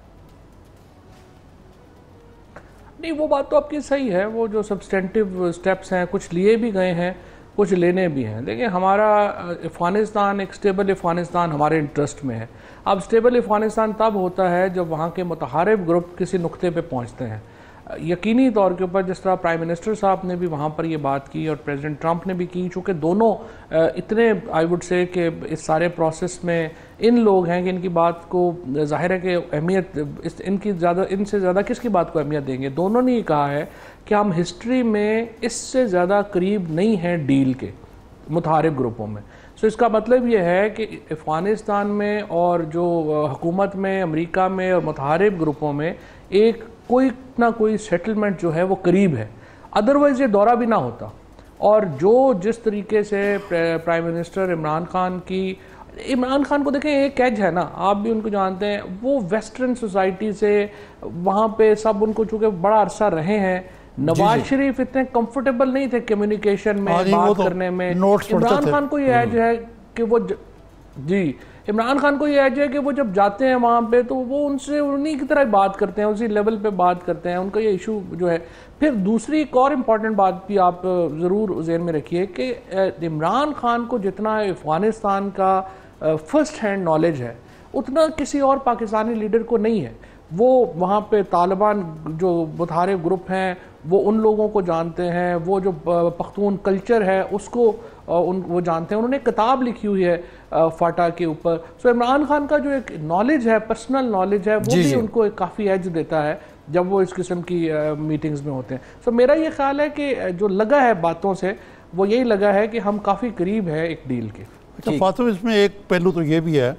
नहीं, वो बात तो आपकी सही है। वो जो सब्सटेंटिव स्टेप्स हैं कुछ लिए भी गए हैं, कुछ लेने भी हैं। देखिए, हमारा अफ़गानिस्तान, एक स्टेबल अफ़गानिस्तान हमारे इंटरेस्ट में है। अब स्टेबल अफ़गानिस्तान तब होता है जब वहाँ के मुतहारिब ग्रुप किसी नुक्ते पे पहुँचते हैं। यकीनी तौर के ऊपर जिस तरह प्राइम मिनिस्टर साहब ने भी वहाँ पर ये बात की और प्रेसिडेंट ट्रंप ने भी की, चूँकि दोनों इतने आई वुड से कि इस सारे प्रोसेस में इन लोग हैं कि इनकी बात को जाहिर है कि अहमियत इस इनकी ज़्यादा इनसे ज़्यादा किसकी बात को अहमियत देंगे। दोनों ने ये कहा है कि हम हिस्ट्री में इससे ज़्यादा करीब नहीं हैं डील के मुतहारिब ग्रुपों में। सो इसका मतलब ये है कि अफ़गानिस्तान में और जो हुकूमत में, अमेरिका में और मुतहारिब ग्रुपों में एक कोई ना कोई सेटलमेंट जो है वो करीब है, अदरवाइज़ ये दौरा भी ना होता। और जो जिस तरीके से प्राइम मिनिस्टर इमरान खान की, इमरान खान को देखें एक एज है ना, आप भी उनको जानते हैं, वो वेस्टर्न सोसाइटी से वहाँ पे सब उनको चूँकि बड़ा अरसा रहे हैं, नवाज शरीफ इतने कंफर्टेबल नहीं थे कम्युनिकेशन में, बात तो करने में। इमरान खान को ये एज है कि वो ज... जी इमरान खान को ये एज है कि वो जब जाते हैं वहाँ पे तो वो उनसे उन्हीं की तरह बात करते हैं, उसी लेवल पे बात करते हैं। उनका ये इशू जो है। फिर दूसरी एक और इम्पॉर्टेंट बात भी आप ज़रूर ज़हन में रखिए कि इमरान खान को जितना अफ़गानिस्तान का फर्स्ट हैंड नॉलेज है उतना किसी और पाकिस्तानी लीडर को नहीं है। वो वहाँ पे तालिबान जो मुतहारिब ग्रुप हैं वो उन लोगों को जानते हैं, वो जो पख्तून कल्चर है उसको उन वो जानते हैं। उन्होंने किताब लिखी हुई है फाटा के ऊपर। सो इमरान खान का जो एक नॉलेज है, पर्सनल नॉलेज है, वो भी उनको एक काफ़ी एज देता है जब वो इस किस्म की मीटिंग्स में होते हैं। सो मेरा ये ख्याल है कि जो लगा है बातों से वो यही लगा है कि हम काफ़ी करीब है एक डील के। अच्छा फातिमा, इसमें एक पहलू तो ये भी है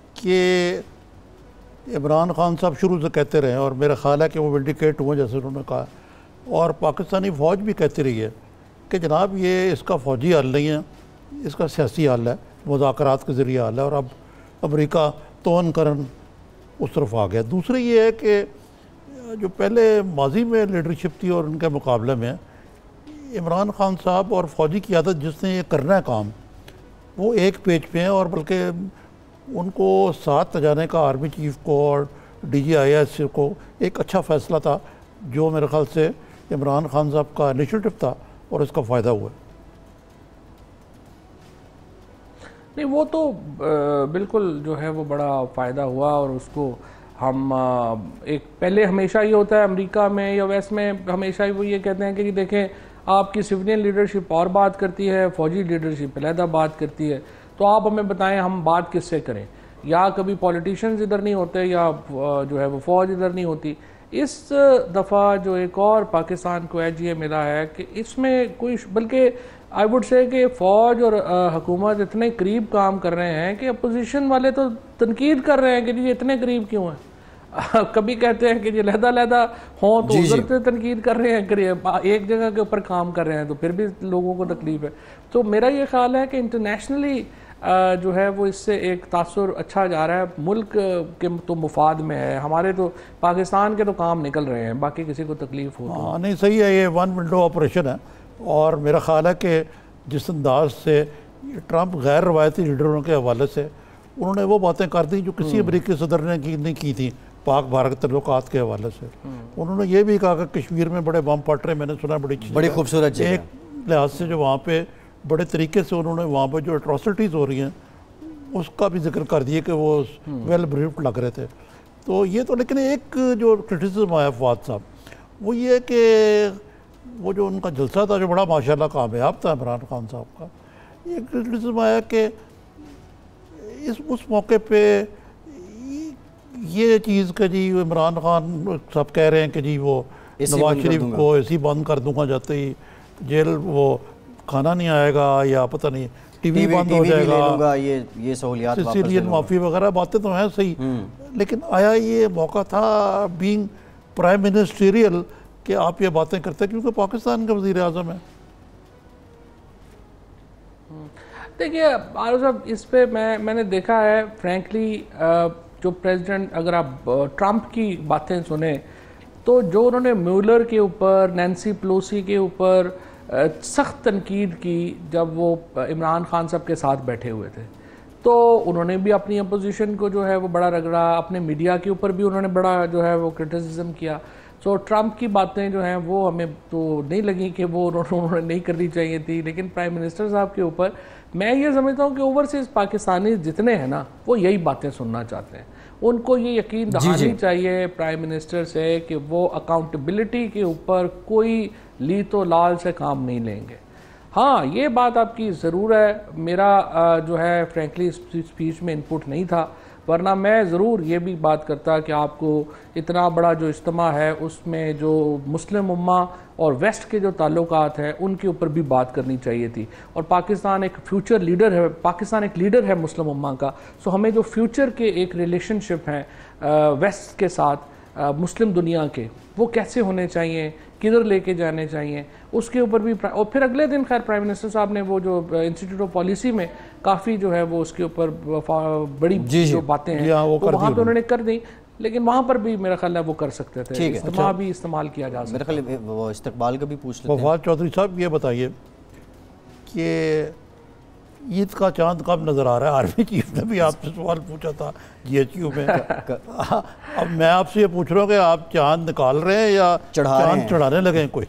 कि इमरान खान साहब शुरू से कहते रहे और मेरा ख्याल है कि वो विंडिकेट हुए जैसे उन्होंने कहा, और पाकिस्तानी फ़ौज भी कहती रही है कि जनाब ये इसका फ़ौजी हल नहीं है, इसका सियासी हल है, मुज़ाकरात के ज़रिए हल है। और अब अमेरिका तोन करन उस तरफ आ गया। दूसरी ये है कि जो पहले माजी में लीडरशिप थी और उनके मुकाबले में इमरान खान साहब और फ़ौजी क़यादत जिसने ये करना है काम, वो एक पेज पे हैं। और बल्कि उनको साथ जाने का आर्मी चीफ को और डी जी आई एस को एक अच्छा फ़ैसला था जो मेरे ख्याल से इमरान खान साहब का इनिशिएटिव था और इसका फ़ायदा हुआ। नहीं, वो तो बिल्कुल जो है वो बड़ा फ़ायदा हुआ और उसको हम एक पहले हमेशा ये होता है अमेरिका में या वैसे में हमेशा ही वो ये कहते हैं कि जी देखें आपकी सिविलियन लीडरशिप और बात करती है, फ़ौजी लीडरशिप अलहदा बात करती है, तो आप हमें बताएं हम बात किससे करें। या कभी पॉलिटिशियंस इधर नहीं होते या जो है वो फ़ौज इधर नहीं होती। इस दफ़ा जो एक और पाकिस्तान को एज ये मिला है कि इसमें कोई, बल्कि आई वुड से कि फ़ौज और हुकूमत इतने करीब काम कर रहे हैं कि अपोजिशन वाले तो तनकीद कर रहे हैं कि जी इतने करीब क्यों हैं। कभी कहते हैं कि जी लहदा लहदा हों तो उधर से तनकीद कर रहे हैं, करिए एक जगह के ऊपर काम कर रहे हैं तो फिर भी लोगों को तकलीफ है। तो मेरा ये ख्याल है कि इंटरनेशनली जो है वो इससे एक तासुर अच्छा जा रहा है। मुल्क के तो मुफाद में है, हमारे तो पाकिस्तान के तो काम निकल रहे हैं, बाकी किसी को तकलीफ हो तो। हाँ नहीं सही है, ये वन विंडो ऑपरेशन है। और मेरा ख्याल है कि जिस अंदाज से ट्रंप गैर रवायती लीडरों के हवाले से उन्होंने वो बातें कर दी जो किसी अमरीकी सदर ने की नहीं की थी पाक भारत तल्लुकात के हवाले से। उन्होंने ये भी कहा कि कश्मीर में बड़े बम फट रहे, मैंने सुना बड़ी बड़ी खूबसूरत जगह एक लिहाज से जो वहाँ पे बड़े तरीके से उन्होंने वहाँ पर जो एट्रॉसिटीज़ हो रही हैं उसका भी जिक्र कर दिए कि वो वेल ब्रीफ्ड लग रहे थे। तो ये तो, लेकिन एक जो क्रिटिसिज्म आया फवाद साहब वो ये कि वो जो उनका जलसा था जो बड़ा माशाल्लाह कामयाब था इमरान खान साहब का, ये क्रिटिसिज्म आया कि इस उस मौके पे ये चीज़ कि जी इमरान खान सब कह रहे हैं कि जी वो नवाज शरीफ को ऐसी बंद कर दूंगा जाते ही जेल, वो खाना नहीं आएगा या पता नहीं टीवी बंद हो जाएगा, ये ये सहूलियात सिसिलियन माफ़ी वगैरह बातें तो हैं सही, लेकिन आया ये मौका था बीइंग प्राइम मिनिस्टेरियल कि आप ये बातें करते हैं क्योंकि पाकिस्तान का वज़ीर आज़म है। देखिए आरिफ साहब, इस पे मैं मैंने देखा है फ्रैंकली जो प्रेसिडेंट, अगर आप ट्रंप की बातें सुने तो जो उन्होंने म्यूलर के ऊपर, नैन्सी पेलोसी के ऊपर सख्त तनकीद की जब वो इमरान खान साहब के साथ बैठे हुए थे, तो उन्होंने भी अपनी अपोजिशन को जो है वो बड़ा रगड़ा, अपने मीडिया के ऊपर भी उन्होंने बड़ा जो है वो क्रिटिसिज्म किया। सो ट्रंप की बातें जो हैं वो हमें तो नहीं लगी कि वो उन्होंने नहीं करनी चाहिए थी, लेकिन प्राइम मिनिस्टर साहब के ऊपर मैं ये समझता हूँ कि ओवरसीज़ पाकिस्तानी जितने हैं ना वो यही बातें सुनना चाहते हैं। उनको ये यकीन दिलानी चाहिए प्राइम मिनिस्टर से कि वो अकाउंटेबिलिटी के ऊपर कोई ली तो लाल से काम नहीं लेंगे। हाँ, ये बात आपकी ज़रूर है, मेरा जो है फ्रैंकली स्पीच में इनपुट नहीं था, वरना मैं ज़रूर ये भी बात करता कि आपको इतना बड़ा जो इज्तिमा है उसमें जो मुस्लिम उम्मा और वेस्ट के जो ताल्लुकात हैं उनके ऊपर भी बात करनी चाहिए थी। और पाकिस्तान एक फ्यूचर लीडर है, पाकिस्तान एक लीडर है मुस्लिम उम्मा का, सो हमें जो फ्यूचर के एक रिलेशनशिप हैं वेस्ट के साथ, मुस्लिम दुनिया के, वो कैसे होने चाहिए, किधर लेके जाने चाहिए, उसके ऊपर भी। और फिर अगले दिन खैर प्राइम मिनिस्टर साहब ने वो जो इंस्टीट्यूट ऑफ पॉलिसी में काफ़ी जो है वो उसके ऊपर बड़ी जी जो बातें हैं वो तो वहाँ पे उन्होंने कर दी, लेकिन वहाँ पर भी मेरा ख्याल है वो कर सकते थे, इस्तेमाल भी इस्तेमाल किया जा सकता है। मेरा ख्याल वो इस्तकबाल का भी पूछ लेते हैं। वफाद चौधरी साहब ये बताइए कि ईद का चांद कब नज़र आ रहा है? आर्मी चीफ ने भी आपसे सवाल पूछा था जीएचक्यू में। अब मैं आपसे ये पूछ रहा हूँ कि आप चांद निकाल रहे हैं या चांद चढ़ाने लगे कोई?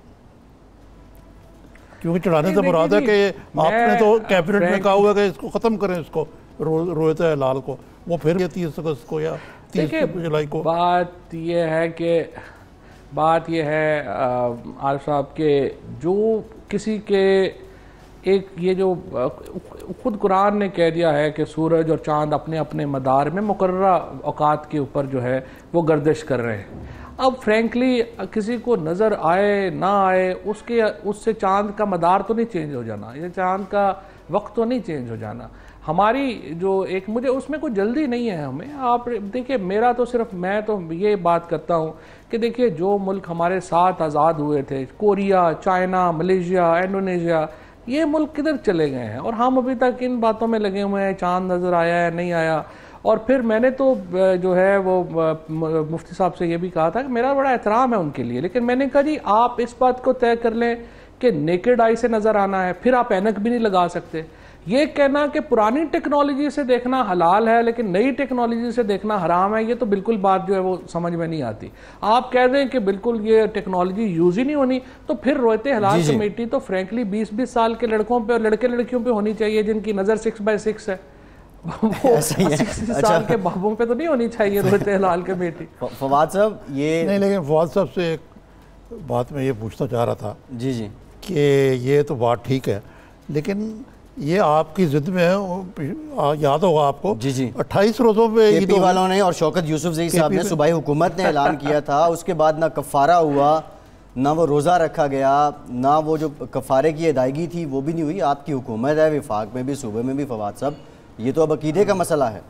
क्योंकि चढ़ाने से मुराद है कि आपने तो कैबिनेट में कहा हुआ है कि इसको ख़त्म करें, इसको रो, रोहित लाल को, वो फिर ये तीस अगस्त को या तीस जुलाई को। बात ये है कि बात ये है आरिफ साहब के जो किसी के एक ये जो खुद कुरान ने कह दिया है कि सूरज और चांद अपने अपने मदार में मुकर्ररा औकात के ऊपर जो है वो गर्दिश कर रहे हैं। अब फ्रैंकली किसी को नज़र आए ना आए उसके उससे चांद का मदार तो नहीं चेंज हो जाना, ये चांद का वक्त तो नहीं चेंज हो जाना। हमारी जो एक मुझे उसमें कोई जल्दी नहीं है हमें। आप देखिए, मेरा तो सिर्फ मैं तो ये बात करता हूँ कि देखिए जो मुल्क हमारे साथ आज़ाद हुए थे, कोरिया, चाइना, मलेशिया, इंडोनेशिया, ये मुल्क किधर चले गए हैं और हम अभी तक इन बातों में लगे हुए हैं, चांद नज़र आया है नहीं आया। और फिर मैंने तो जो है वो मुफ्ती साहब से ये भी कहा था कि मेरा बड़ा एहतराम है उनके लिए, लेकिन मैंने कहा जी आप इस बात को तय कर लें कि नेकेड आई से नज़र आना है, फिर आप ऐनक भी नहीं लगा सकते। ये कहना कि पुरानी टेक्नोलॉजी से देखना हलाल है लेकिन नई टेक्नोलॉजी से देखना हराम है, ये तो बिल्कुल बात जो है वो समझ में नहीं आती। आप कह दें कि बिल्कुल ये टेक्नोलॉजी यूज ही नहीं होनी, तो फिर रोयते हलाल कमेटी तो फ्रैंकली बीस बीस साल के लड़कों पे और लड़के लड़कियों पे होनी चाहिए जिनकी नज़र सिक्स बाय सिक्स है। वो अस्सी साल के बाबों पे तो नहीं होनी चाहिए रोयते हलाल कमेटी। फवाद साहब ये नहीं, लेकिन फवाद साहब से एक बात मैं ये पूछना चाह रहा था जी जी कि ये तो बात ठीक है, लेकिन ये आपकी जिद में है, याद होगा आपको जी जी अट्ठाईस रोज़ों पे ईद वालों ने और शौकत यूसुफजई साहब ने सूबाई हुकूमत ने ऐलान किया था, उसके बाद ना कफ़ारा हुआ, ना वो रोज़ा रखा गया, ना वो जो कफ़ारे की अदायगी थी वो भी नहीं हुई। आपकी हुकूमत है, विफाक में भी सूबे में भी। फवाद साहब ये तो अब अकीदे का मसला है।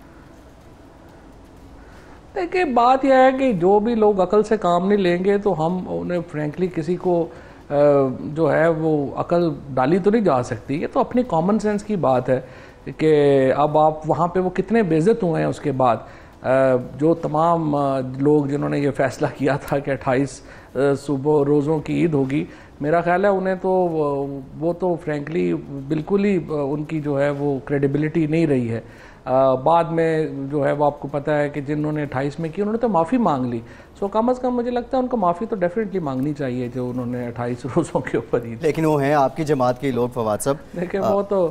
देखिए बात यह है कि जो भी लोग अकल से काम नहीं लेंगे तो हम उन्हें फ्रैंकली किसी को जो है वो अकल डाली तो नहीं जा सकती। ये तो अपनी कॉमन सेंस की बात है कि अब आप वहाँ पे वो कितने बेइज्जत हुए हैं उसके बाद जो तमाम लोग जिन्होंने ये फ़ैसला किया था कि अट्ठाईस सुबह रोज़ों की ईद होगी, मेरा ख्याल है उन्हें तो वो तो फ्रैंकली बिल्कुल ही उनकी जो है वो क्रेडिबिलिटी नहीं रही है। आ, बाद में जो है वो आपको पता है कि जिन्होंने अट्ठाईस में की उन्होंने तो माफ़ी मांग ली। सो कम अज़ कम मुझे लगता है उनको माफ़ी तो डेफिनेटली मांगनी चाहिए जो उन्होंने अट्ठाईस रोज़ों के ऊपर ही। लेकिन वो हैं आपकी जमात के लोग फवाद साहब। देखिए वो तो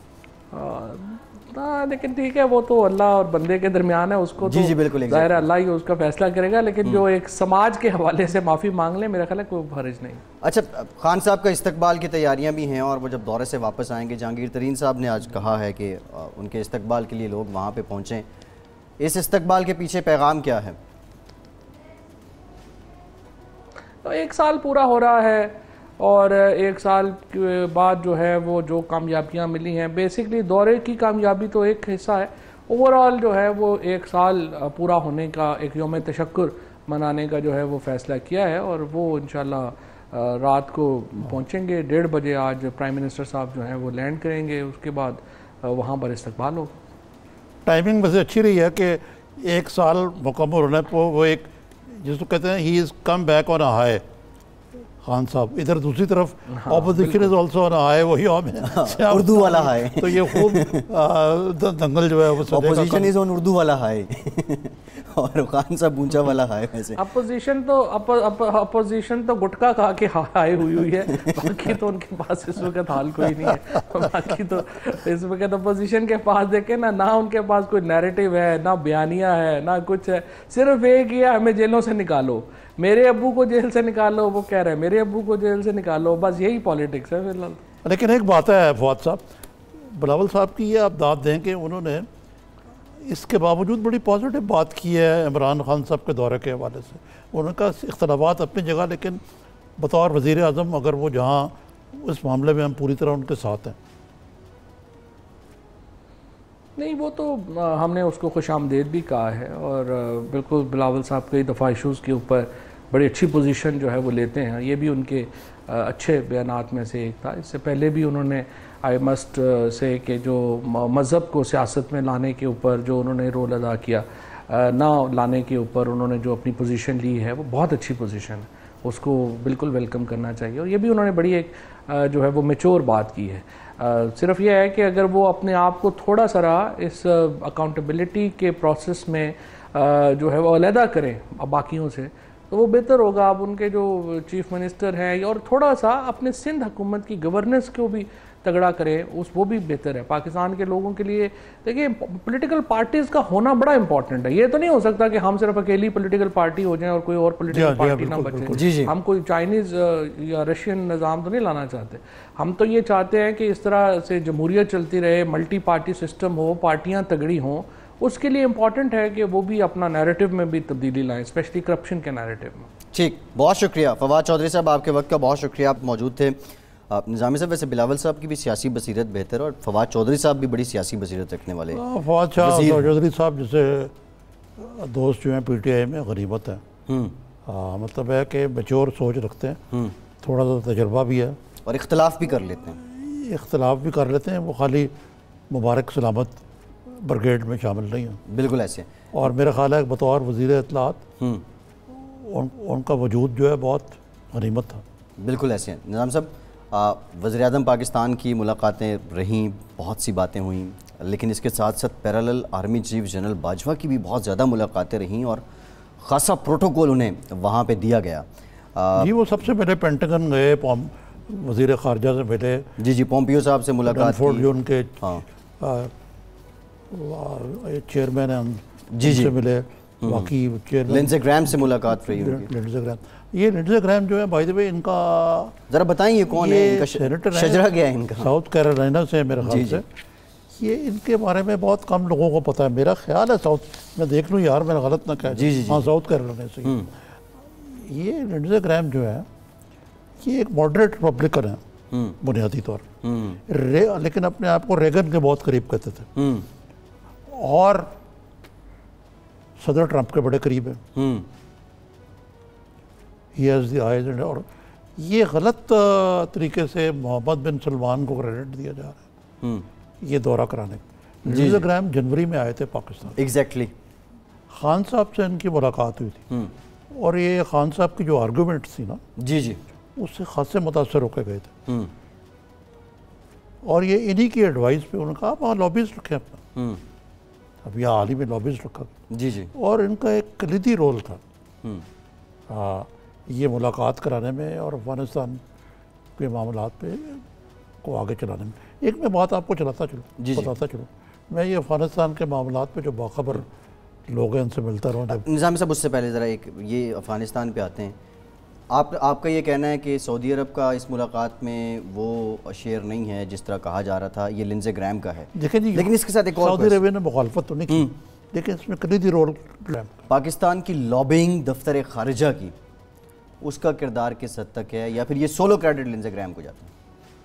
हाँ, लेकिन ठीक है वो तो अल्लाह और बंदे के दरमियान है, उसको जी तो जी बिल्कुल ज़ाहिर अल्लाह ही उसका फैसला करेगा, लेकिन जो एक समाज के हवाले से माफ़ी मांग ले मेरा ख्याल है कोई हर्ज नहीं। अच्छा, खान साहब का इस्तकबाल की तैयारियां भी हैं और वो जब दौरे से वापस आएंगे, जहांगीर तरीन साहब ने आज कहा है कि उनके इस्तकबाल के लिए लोग वहाँ पर पहुँचें। इस इस्तकबाल के पीछे पैगाम क्या है? तो एक साल पूरा हो रहा है और एक साल के बाद जो है वो जो कामयाबियाँ मिली हैं, बेसिकली दौरे की कामयाबी तो एक हिस्सा है, ओवरऑल जो है वो एक साल पूरा होने का एक यौम तशक्कुर मनाने का जो है वो फ़ैसला किया है और वो इंशाल्लाह रात को पहुंचेंगे डेढ़ बजे। आज प्राइम मिनिस्टर साहब जो हैं वो लैंड करेंगे, उसके बाद वहाँ पर इस्तकबाल होगा। टाइमिंग वैसे अच्छी रही है कि एक साल मुकम्मल होने पर वो एक जिसको कहते हैं he is come back on a high, Khan साहब। इधर दूसरी तरफ opposition is also on high, वही उर्दू वाला हाई। तो ये खूब दंगल जो है वो ऑपोजिशन इज ऑन उर्दू वाला हाई और खान साहब ऊंचा वाला हाई। वैसे अपोजिशन तो अपोजिशन तो गुटखा खा के हाई हुई हुई है, बाकी तो उनके पास इस वक्त हाल कोई नहीं है। बाकी तो इस वक्त अपोजिशन के पास देखे ना, ना उनके पास कोई नैरेटिव है, ना बयानिया है, ना कुछ है, सिर्फ एक ही है, हमें जेलों से निकालो, मेरे अब्बू को जेल से निकालो, वो कह रहे हैं मेरे अब्बू को जेल से निकालो, बस यही पॉलिटिक्स है फिलहाल। लेकिन एक बात है फवाद साहब, बिलावल साहब की ये आप दाद दें कि उन्होंने इसके बावजूद बड़ी पॉजिटिव बात की है इमरान खान साहब के दौरे के हवाले से। उनका इख्तलाफात अपनी जगह, लेकिन बतौर वज़ीर आज़म अगर वो जहाँ उस मामले में हम पूरी तरह उनके साथ हैं। नहीं, वो तो हमने उसको खुशामदीद भी कहा है और बिल्कुल बिलावल साहब कई दफ़ा इशूज़ के ऊपर बड़ी अच्छी पोजीशन जो है वो लेते हैं। ये भी उनके अच्छे बयानात में से एक था। इससे पहले भी उन्होंने आई मस्ट से कि जो मज़हब को सियासत में लाने के ऊपर जो उन्होंने रोल अदा किया, ना लाने के ऊपर उन्होंने जो अपनी पोजीशन ली है वो बहुत अच्छी पोजीशन है, उसको बिल्कुल वेलकम करना चाहिए। और ये भी उन्होंने बड़ी एक जो है वो मैच्योर बात की है। Uh, सिर्फ यह है कि अगर वो अपने आप को थोड़ा सा इस अकाउंटेबिलिटी uh, के प्रोसेस में uh, जो है वो अलहदा करें बाकियों से, तो वो बेहतर होगा। अब उनके जो चीफ मिनिस्टर हैं और थोड़ा सा अपने सिंध हुकूमत की गवर्नेंस को भी तगड़ा करें, उस वो भी बेहतर है पाकिस्तान के लोगों के लिए। देखिए, पॉलिटिकल पार्टीज़ का होना बड़ा इंपॉर्टेंट है। ये तो नहीं हो सकता कि हम सिर्फ अकेली पॉलिटिकल पार्टी हो जाएं और कोई और पॉलिटिकल पार्टी ना बचे। हम कोई चाइनीज़ या रशियन निज़ाम तो नहीं लाना चाहते। हम तो ये चाहते हैं कि इस तरह से जमहूरियत चलती रहे, मल्टी पार्टी सिस्टम हो, पार्टियाँ तगड़ी हों। उसके लिए इम्पॉर्टेंट है कि वो भी अपना नैरेटिव में भी तब्दीली लाएँ, स्पेशली करप्शन के नैरेटिव में। ठीक, बहुत शुक्रिया फवाद चौधरी साहब, आपके वक्त का बहुत शुक्रिया, आप मौजूद थे। निज़ामी साहब, वैसे बिलावल साहब की भी सियासी बसीरत बेहतर है और फवाद चौधरी साहब भी बड़ी सियासी बसीरत रखने वाले हैं। फवाद चौधरी साहब जैसे दोस्त जो हैं पी टी आई में गनीमत है। मतलब है कि मैच्योर सोच रखते हैं, थोड़ा सा तजर्बा भी है और इख्तलाफ भी कर लेते हैं। इख्तलाफ भी कर लेते हैं, वो खाली मुबारक सलामत ब्रिगेड में शामिल नहीं हैं। बिल्कुल ऐसे। और मेरा ख्याल है बतौर वज़ीर इत्तलात उन, उनका वजूद जो है बहुत गनीमत था। बिल्कुल ऐसे। निज़ाम साहब, वज़ीर आज़म पाकिस्तान की मुलाकातें रहीं, बहुत सी बातें हुई, लेकिन इसके साथ साथ parallel army chief general Bajwa की भी बहुत ज़्यादा मुलाकातें रहीं और ख़ासा प्रोटोकॉल उन्हें वहाँ पे दिया गया। जी, वो सबसे पहले पेंटागन गए, वज़ीर ख़ारजा से मिले। जी जी, पोम्पियो साहब से मुलाकात की। जो उनके हाँ चेयरमैन हैं जी जी मिले। बाकी चेयरमैन लिंडसे ग्राहम से मुलाकात रही। लिंडसे ग्राहम, ये लिंडसे ग्राहम जो है बाय द वे, इनका ज़रा बताइए कौन है इनका सेनेटर, शजरा क्या है इनका? साउथ कैरोलिना से मेरे ख्याल से। ये इनके बारे में बहुत कम लोगों को पता है। मेरा ख्याल है साउथ, मैं देख लूँ यार, मैंने गलत ना कहा। जी जी, हाँ, साउथ कैरोलिना से। ये लिंडसे ग्राहम जो है ये एक मॉडरेट रिपब्लिकन है बुनियादी तौर पर, लेकिन अपने आप को रेगन के बहुत करीब कहते थे और सदर ट्रंप के बड़े करीब है। He has the eyes and, और ये गलत तरीके से मोहम्मद बिन सलमान को क्रेडिट दिया जा रहा है ये दौरा कराने। लिंडसे ग्राहम जनवरी में आए थे पाकिस्तान। एग्जैक्टली। खान साहब से इनकी मुलाकात हुई थी और ये खान साहब की जो आर्गूमेंट थी ना, जी जी, उससे खासे मुतासर होकर गए थे। और ये इन्हीं की एडवाइस पे उन्होंने कहा आप वहाँ लॉबीज रखें अपना। अब यहाँ हाल ही में लॉबीज रखा जी जी, और इनका एक कलीदी रोल था आ, ये मुलाकात कराने में और अफगानिस्तान के मामलात पे को आगे चलाने में। एक मैं बात आपको चलाता चलूँ बताता चलूँ, मैं ये अफगानिस्तान के मामलात पे जो बाखबर लोग हैं उनसे मिलता रहूँ। निज़ामी साहब, उससे पहले ज़रा एक ये अफगानिस्तान पे आते हैं। आप आपका ये कहना है कि सऊदी अरब का इस मुलाकात में वो शेयर नहीं है जिस तरह कहा जा रहा था, ये लिंडसे ग्राहम का है। देखिए जी, लेकिन इसके साथ एक और सऊदी अरब ने मुखालफत तो नहीं की, लेकिन इसमें कलीदी रोल पाकिस्तान की लॉबिंग दफ्तर खारिजा की, उसका किरदार किस हद तक है, या फिर ये सोलो क्रेडिट लिंडसे ग्राहम को जाता है?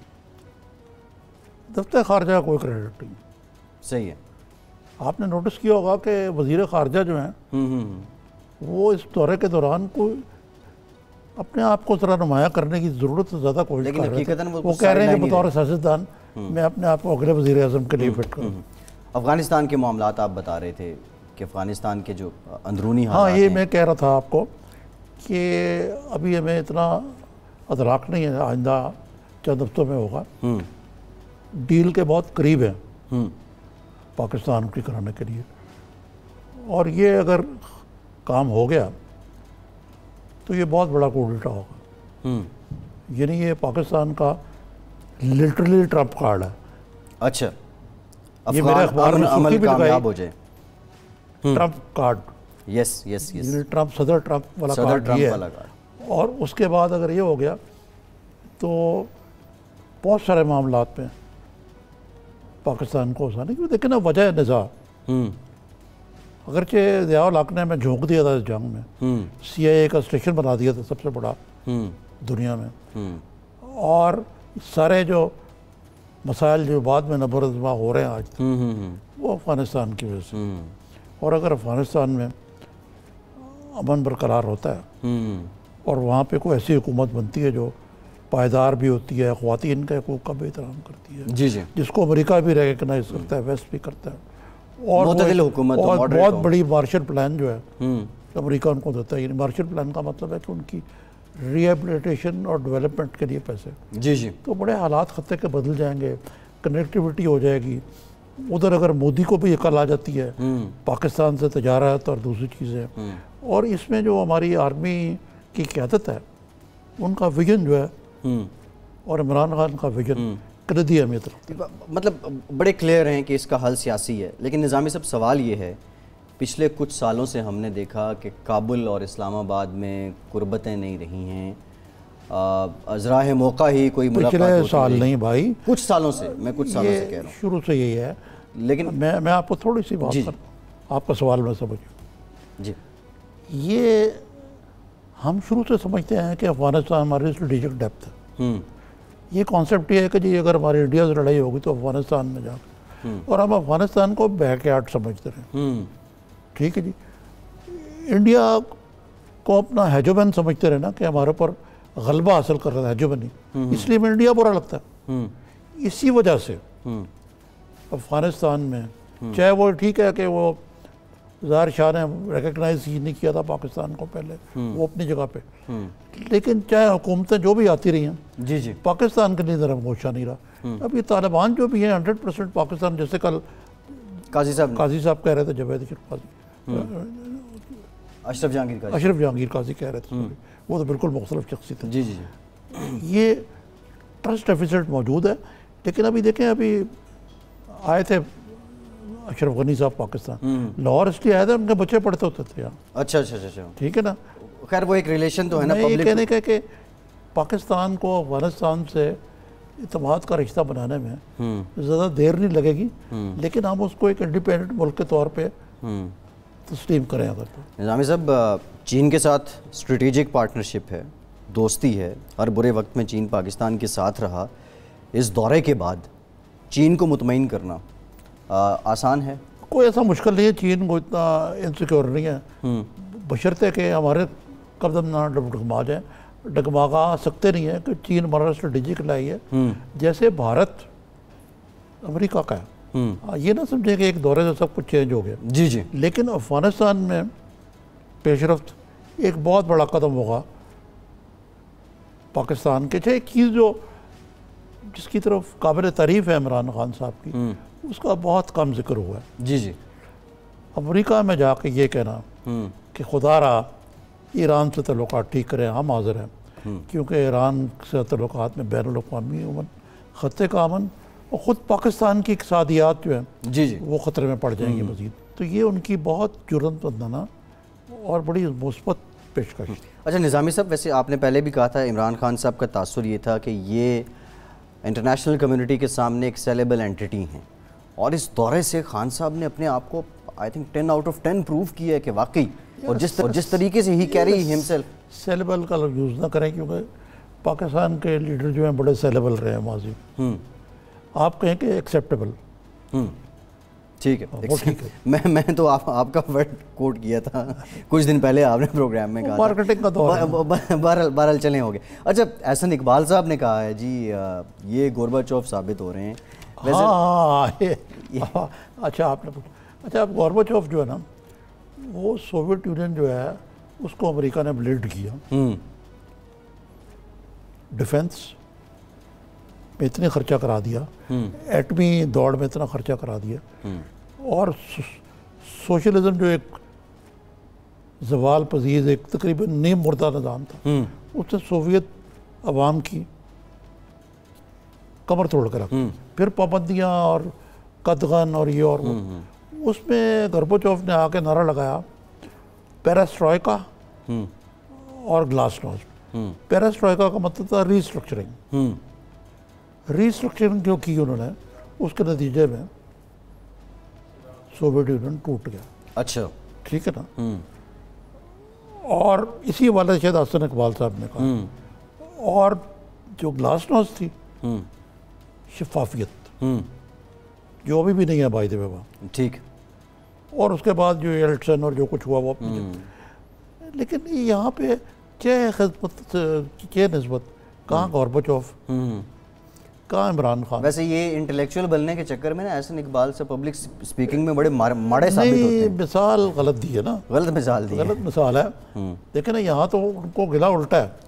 दफ्तर खारिजा कोई क्रेडिट नहीं। सही है। आपने नोटिस किया होगा कि वज़ीर खारिजा जो हैं वो इस दौरे के दौरान कोई अपने आप को ज़रा नुमाया करने की ज़रूरत से ज़्यादा कोशिश कर रहे थे। वो, वो कह रहे हैं कि बतौर सियासतदान मैं अपने आप को अगले वज़ीर आज़म के लिए फिट करूँ। अफ़गानिस्तान के मामलात आप बता रहे थे कि अफ़गानिस्तान के जो अंदरूनी हाँ, ये मैं कह रहा था आपको कि अभी हमें इतना अदराक नहीं है, आइंदा चंद हफ्तों में होगा। डील के बहुत करीब है पाकिस्तान की कराने के लिए, और ये अगर काम हो गया तो ये बहुत बड़ा coup d'etat होगा। यानी ये पाकिस्तान का लिटरली ट्रम्प कार्ड है। अच्छा, ये मेरे अखबार में सुर्खी भी लगाई, हो जाए trump card. Yes yes yes, Trump, सदर ट्रम्प वाला सदर कार्ड ये ट्रम्प वाला है। कार्ड। और उसके बाद अगर ये हो गया तो बहुत सारे मामलात में पाकिस्तान को आसानी, क्योंकि देखिए ना, वजह निज़ा अगरचे ज़ियाउल हक ने हमें झोंक दिया था इस जंग में, सी आई ए का स्टेशन बना दिया था सबसे बड़ा दुनिया में, और सारे जो मसाइल जो बाद में नबरदमा हो रहे हैं आज तक, वो अफ़गानिस्तान की वजह से। और अगर अफ़गानिस्तान में अमन बरकरार होता है और वहाँ पे कोई ऐसी हुकूमत बनती है जो पायदार भी होती है, ख़वातीन के हकूक़ का भी एहतराम करती है, जी जी, जिसको अमेरिका भी रिकग्नाइज करता है, वेस्ट भी करता है, और हुकूमत, और बहुत बड़ी मार्शल प्लान जो है अमेरिका उनको देता है। मार्शल प्लान का मतलब है कि उनकी रिहेबिलिटेशन और डेवलपमेंट के लिए पैसे, जी जी, तो बड़े हालात खत्ते के बदल जाएंगे, कनेक्टिविटी हो जाएगी। उधर अगर मोदी को भी अकल आ जाती है, पाकिस्तान से तजारत और दूसरी चीज़ें, और इसमें जो हमारी आर्मी की क़यादत है, उनका विजन जो है और इमरान खान का विजन कददी अहमियत रखती है। मतलब बड़े क्लियर हैं कि इसका हल सियासी है, लेकिन निज़ामी साहब सवाल ये है, पिछले कुछ सालों से हमने देखा कि काबुल और इस्लामाबाद में कुर्बतें नहीं रही हैं, अज़राए मौका ही कोई पिछले साल नहीं भाई, कुछ सालों से, मैं कुछ सालों से कह रहा हूँ, शुरू से यही है। लेकिन मैं मैं आपको थोड़ी सी बात कर, आपका सवाल मैं समझूँ जी, ये हम शुरू से समझते हैं कि अफ़गानिस्तान हमारी स्ट्रेटेजिक डेप्थ है। ये कॉन्सेप्ट ये है कि जी अगर हमारी इंडिया से लड़ाई होगी तो अफ़गानिस्तान में जाकर, और हम अफ़गानिस्तान को बैकयार्ड समझते रहे, ठीक है जी। इंडिया को अपना हेजोमन समझते रहे ना, कि हमारे ऊपर गलबा हासिल कर रहा था, हेजोमनी, इसलिए हमें इंडिया बुरा लगता है। इसी वजह से अफ़गानिस्तान में, चाहे वो ठीक है कि वो ज़ाहिर शाह ने रिकग्नाइज ही नहीं किया था पाकिस्तान को पहले, वो अपनी जगह पे, लेकिन चाहे हुकूमतें जो भी आती रही हैं, जी जी, पाकिस्तान के लिए नरम गोशा नहीं रहा। अब ये तालिबान जो भी हैं हंड्रेड परसेंट पाकिस्तान, जैसे कल काजी साहब काजी साहब कह रहे थे, जवेद अशरफ काजी, अशरफ जहांगीर काजी, अशरफ जहांगीर काजी कह रहे थे, वो तो बिल्कुल मुख्तलिफ शख्सियत है। जी जी जी, ये ट्रस्ट डेफिसिट मौजूद है। लेकिन अभी देखें, अभी आए थे अशरफ गनी साहब पाकिस्तान, लाहौर इसलिए आए थे, उनके बच्चे पढ़ते होते थे यहाँ। अच्छा अच्छा अच्छा, ठीक है ना। खैर वो एक रिलेशन तो है ना, ये कहने का कि पाकिस्तान को अफगानिस्तान से इत्तेमाद का रिश्ता बनाने में ज़्यादा देर नहीं लगेगी, लेकिन हम उसको एक इंडिपेंडेंट मुल्क के तौर पे तस्लीम करें। अगर तो निज़ामी साहब, चीन के साथ स्ट्रेटेजिक पार्टनरशिप है, दोस्ती है, हर बुरे वक्त में चीन पाकिस्तान के साथ रहा। इस दौरे के बाद चीन को मुतमईन करना आ, आसान है? कोई ऐसा मुश्किल नहीं है, चीन को इतना इनसिक्योर नहीं है, बशर्ते कि हमारे कदम ना डगमा जाए। डगमगा सकते नहीं है कि चीन हमारा स्ट्रेटेजिक लाई है, जैसे भारत अमेरिका का है। ये ना समझे कि एक दौरे से सब कुछ चेंज हो गया। जी जी, लेकिन अफगानिस्तान में पेशरफ्त एक बहुत बड़ा कदम होगा पाकिस्तान के। एक चीज़ जो जिसकी तरफ काबिल तारीफ़ है इमरान खान साहब की, उसका बहुत कम जिक्र हुआ है। जी जी, अमेरिका में जाके ये कहना कि खुदा रहा ईरान से तल्लुकात ठीक करें, हम हाजिर हैं, क्योंकि ईरान से तल्लुकात में बैनुल अक़वामी अमन, ख़त्ते का अमन और ख़ुद पाकिस्तान की इक़्तिसादियात जो हैं जी जी वो ख़तरे में पड़ जाएंगी मज़ीद। तो ये उनकी बहुत जुर्रतमंदाना और बड़ी मुस्बत पेशकश थी। अच्छा निज़ामी साहब, वैसे आपने पहले भी कहा था, इमरान खान साहब का तासुर ये था कि ये इंटरनेशनल कम्युनिटी के सामने एक सेलेबल एंटिटी हैं, और इस दौरे से खान साहब ने अपने आप को I think ten out of ten prove किया है कि वाकई, और जिस और जिस तरीके से ही कैरी हिमसेल्फ। सेलेबल का यूज़ ना करें, क्योंकि पाकिस्तान के लीडर जो हैं बड़े सेलेबल रहे हैं माजी में। आप कहें कि एक्सेप्टेबल, ठीक है, वो ठीक है। मैं मैं तो आप, आपका वर्ड कोट किया था कुछ दिन पहले, आपने प्रोग्राम में कहा मार्केटिंग का दौर है। बहरहाल बहरहाल चले हो गए। अच्छा, एहसन इकबाल साहब ने कहा है जी ये गोरबाचोव साबित हो रहे हैं। वैसे हाँ, ये, अच्छा आपने पूछा। अच्छा, अब गोरबाचोव जो है ना, वो सोवियत यूनियन जो है उसको अमेरिका ने ब्लेड किया। डिफेंस में इतने खर्चा करा दिया, एटमी दौड़ में इतना खर्चा करा दिया, और सो, सोशलिज्म जो एक जवाल पजीज एक तकरीबन नीम मुर्दा निज़ाम था, उसने सोवियत अवाम की कमर तोड़ कर रखा। फिर पाबंदियाँ और कदगन और ये और वो, उसमें गोर्बाचोव ने आके नारा लगाया पेरेस्ट्रोइका और ग्लासनोस्ट। पेरेस्ट्रोइका का मतलब था रीस्ट्रक्चरिंग। रीस्ट्रक्चरिंग जो की उन्होंने, उसके नतीजे में सोवियत यूनियन टूट गया। अच्छा, ठीक है ना। और इसी हवाले से शायद हसन इकबाल साहब ने कहा। और जो ग्लासनोस्ट थी, शफाफियत, जो अभी भी नहीं है भाई देवा, ठीक। और उसके बाद जो एल्टसन और जो कुछ हुआ वो अपनी। लेकिन यहाँ पे चे खिदमत चे नस्बत, कहाँ गोर्बाचोव, कहाँ इमरान खान। वैसे ये इंटेलेक्चुअल बनने के चक्कर में ना हसन इकबाल से पब्लिक स्पीकिंग में बड़े माड़े साबित होते हैं। मिसाल गलत दी है ना, गलत मिसाल दी है, गलत मिसाल है। लेकिन यहाँ तो उनको गिला उल्टा है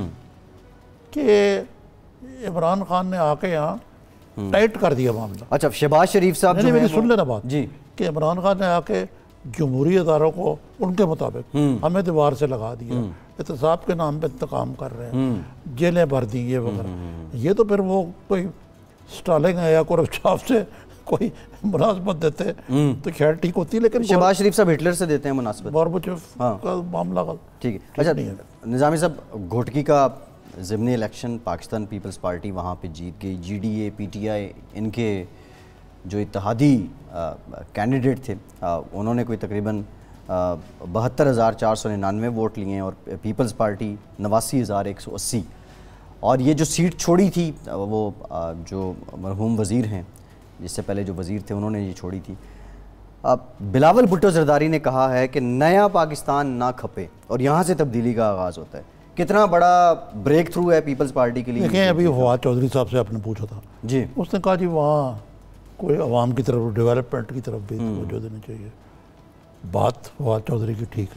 कि इमरान खान ने आके यहाँ टाइट कर दिया मामला। अच्छा, शहबाज शरीफ साहब नहीं, मेरी सुन लेना बात जी, कि इमरान खान ने आके जमहूरी अदारों को उनके मुताबिक हमें दीवार से लगा दिया, एहतसाब के नाम पे इंतकाम कर रहे हैं, जेलें भर दी ये वगैरह। ये तो फिर वो कोई स्टालिंग है या कोरबचाव से कोई मुनासबत देते तो खैर ठीक होती, लेकिन शहबाज शरीफ साहब हिटलर से देते हैं मुनासबत, गोर्बाचोव का मामला गलत। ठीक है। अच्छा निज़ामी साहब, घोटकी का ज़िमनी इलेक्शन पाकिस्तान पीपल्स पार्टी वहाँ पे जीत गई। जीडीए, पीटीआई, इनके जो इत्तेहादी कैंडिडेट थे आ, उन्होंने कोई तकरीबन बहत्तर हज़ार चार सौ निन्यानवे वोट लिए हैं और पीपल्स पार्टी नवासी हज़ार एक सौ अस्सी। और ये जो सीट छोड़ी थी वो आ, जो मरहूम वज़ीर हैं, जिससे पहले जो वज़ीर थे उन्होंने ये छोड़ी थी। अब बिलावल भुट्टो जरदारी ने कहा है कि नया पाकिस्तान ना खपे और यहाँ से तब्दीली का आगाज़ होता है। कितना बड़ा ब्रेक थ्रू है पीपल्स पार्टी के लिए? देखें, अभी फवाद चौधरी साहब से आपने पूछा था जी, उसने कहा जी वहाँ कोई अवाम की तरफ डेवलपमेंट की तरफ भी तवज्जो देनी चाहिए। बात फवाद चौधरी की ठीक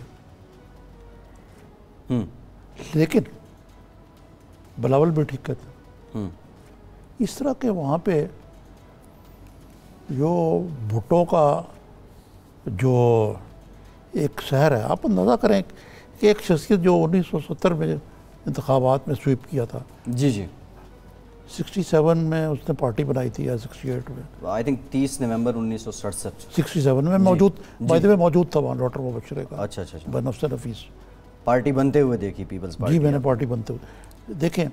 है, लेकिन बिलावल भी ठीक कहते हैं। इस तरह के वहाँ पे जो भुट्टो का जो एक शहर है, आप अंदाज़ा करें कि एक शख्सियत जो उन्नीस सौ सत्तर में इंतखाबात में स्वीप किया था, जी जी, सड़सठ में उसने पार्टी बनाई थी या अड़सठ में, आई थिंक तीस नवंबर उन्नीस सौ सड़सठ सड़सठ में मौजूद, बाय द वे मौजूद था वहाँ डॉक्टर मुबशरे का। अच्छा अच्छा, बनफ्स नफीस पार्टी बनते हुए देखी पीपल्स पार्टी। जी, मैंने पार्टी बनते हुए देखें।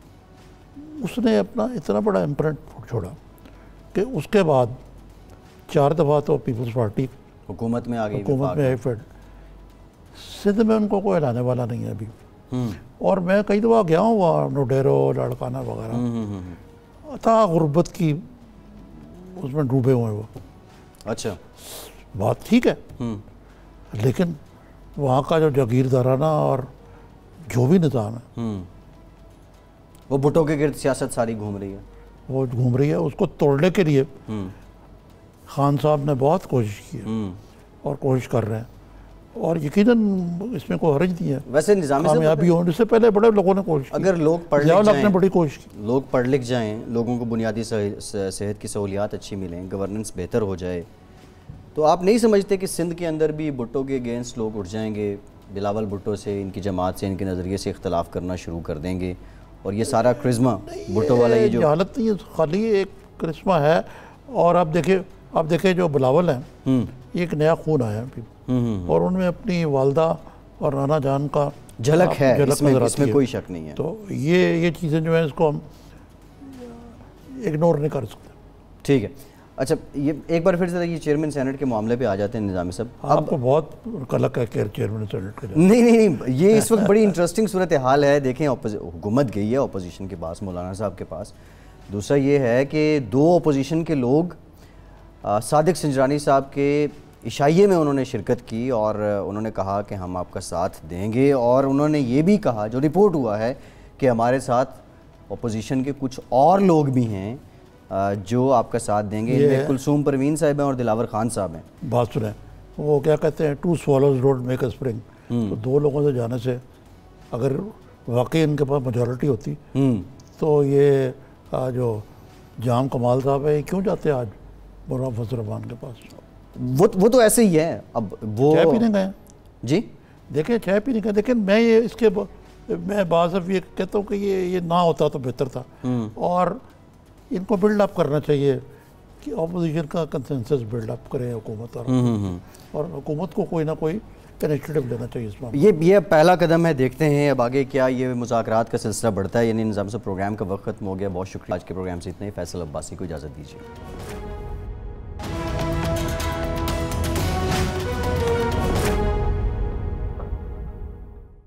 उसने अपना इतना बड़ा इम्प्रिंट छोड़ा कि उसके बाद चार दफ़ा तो पीपल्स पार्टी हुकूमत में आ गई, हुकूमत में आई, फिर सिंध में उनको कोई लाने वाला नहीं है अभी। और मैं कई दफ़ा गया हूँ वहाँ, नोडेरो, लाड़काना वगैरह, था गुर्बत की उसमें डूबे हुए वो। अच्छा, बात ठीक है, लेकिन वहाँ का जो जागीरदाराना और जो भी निज़ाम है वो भुट्टो के गिर्द सियासत सारी घूम रही है, वो घूम रही है। उसको तोड़ने के लिए खान साहब ने बहुत कोशिश की है और कोशिश कर रहे हैं, और यकीनन इसमें कोई हर्ज नहीं है। वैसे निज़ामी साहब, कामयाबी होने से पहले बड़े लोगों ने कोशिश की, अगर लोग पढ़ लिख जाएं, बड़ी कोशिश की, लोग पढ़ लिख जाएं, लोगों को बुनियादी सेहत की सहूलियात अच्छी मिलें, गवर्नेंस बेहतर हो जाए, तो आप नहीं समझते कि सिंध के अंदर भी भुट्टो के अगेंस्ट लोग उठ जाएंगे, बिलावल भुट्टो से, इनकी जमात से, इनके नज़रिए से इख्तलाफ करना शुरू कर देंगे और ये सारा क्रिस्मा भुट्टो वाला ये जो हालत नहीं है, खाली एक क्रिस्मा है। और आप देखिए, आप देखें जो बिलावल हैं, एक नया खून आया अभी, और उनमें अपनी वालदा और राना जान का झलक है, झलक इसमें, नजर इसमें आती कोई शक नहीं है। तो ये ये चीज़ें जो हैं इसको हम इग्नोर नहीं कर सकते। ठीक है। अच्छा, ये एक बार फिर से ये चेयरमैन सेनेट के मामले पे आ जाते हैं निज़ामी साहब। आपको बहुत कलक है चेयरमैन सेनेट का? नहीं नहीं नहीं, ये इस वक्त बड़ी इंटरेस्टिंग सूरत हाल है। देखें, हुकूमत गई है अपोजिशन के पास, मौलाना साहब के पास। दूसरा ये है कि दो अपोजिशन के लोग आ, सादिक सिंजरानी साहब के इशाइये में उन्होंने शिरकत की और उन्होंने कहा कि हम आपका साथ देंगे, और उन्होंने ये भी कहा, जो रिपोर्ट हुआ है, कि हमारे साथ अपोजिशन के कुछ और लोग भी हैं जो आपका साथ देंगे। इनमें कुलसूम परवीन साहब हैं और दिलावर खान साहब हैं। बात सुने, वो क्या कहते हैं, two swallows don't make a spring. तो दो लोगों से जाने से अगर वाकई इनके पास मेजॉरिटी होती तो ये आ, जो जाम कमाल साहब है, क्यों जाते आज मुर्रा फजल रहमान के पास? वो वो तो ऐसे ही है। अब वो चाय पीने गए जी, देखिए चाय पीने गए, लेकिन मैं ये इसके ब, मैं बाज़ ये कहता हूँ कि ये ये ना होता तो बेहतर था। और इनको बिल्डअप करना चाहिए कि अपोजिशन का कंसेंसस बिल्डअप करें हुकूमत, और और हुकूमत को कोई ना कोई इनिशिएटिव लेना चाहिए इस मामले। ये ये पहला कदम है, देखते हैं अब आगे क्या ये मुज़ाकरात का सिलसिला बढ़ता है। यानी निज़ाम से प्रोग्राम का वक्त खत्म हो गया। बहुत शुक्रिया। आज के प्रोग्राम से इतना ही। फैसल अब्बासी को इजाज़त दीजिए।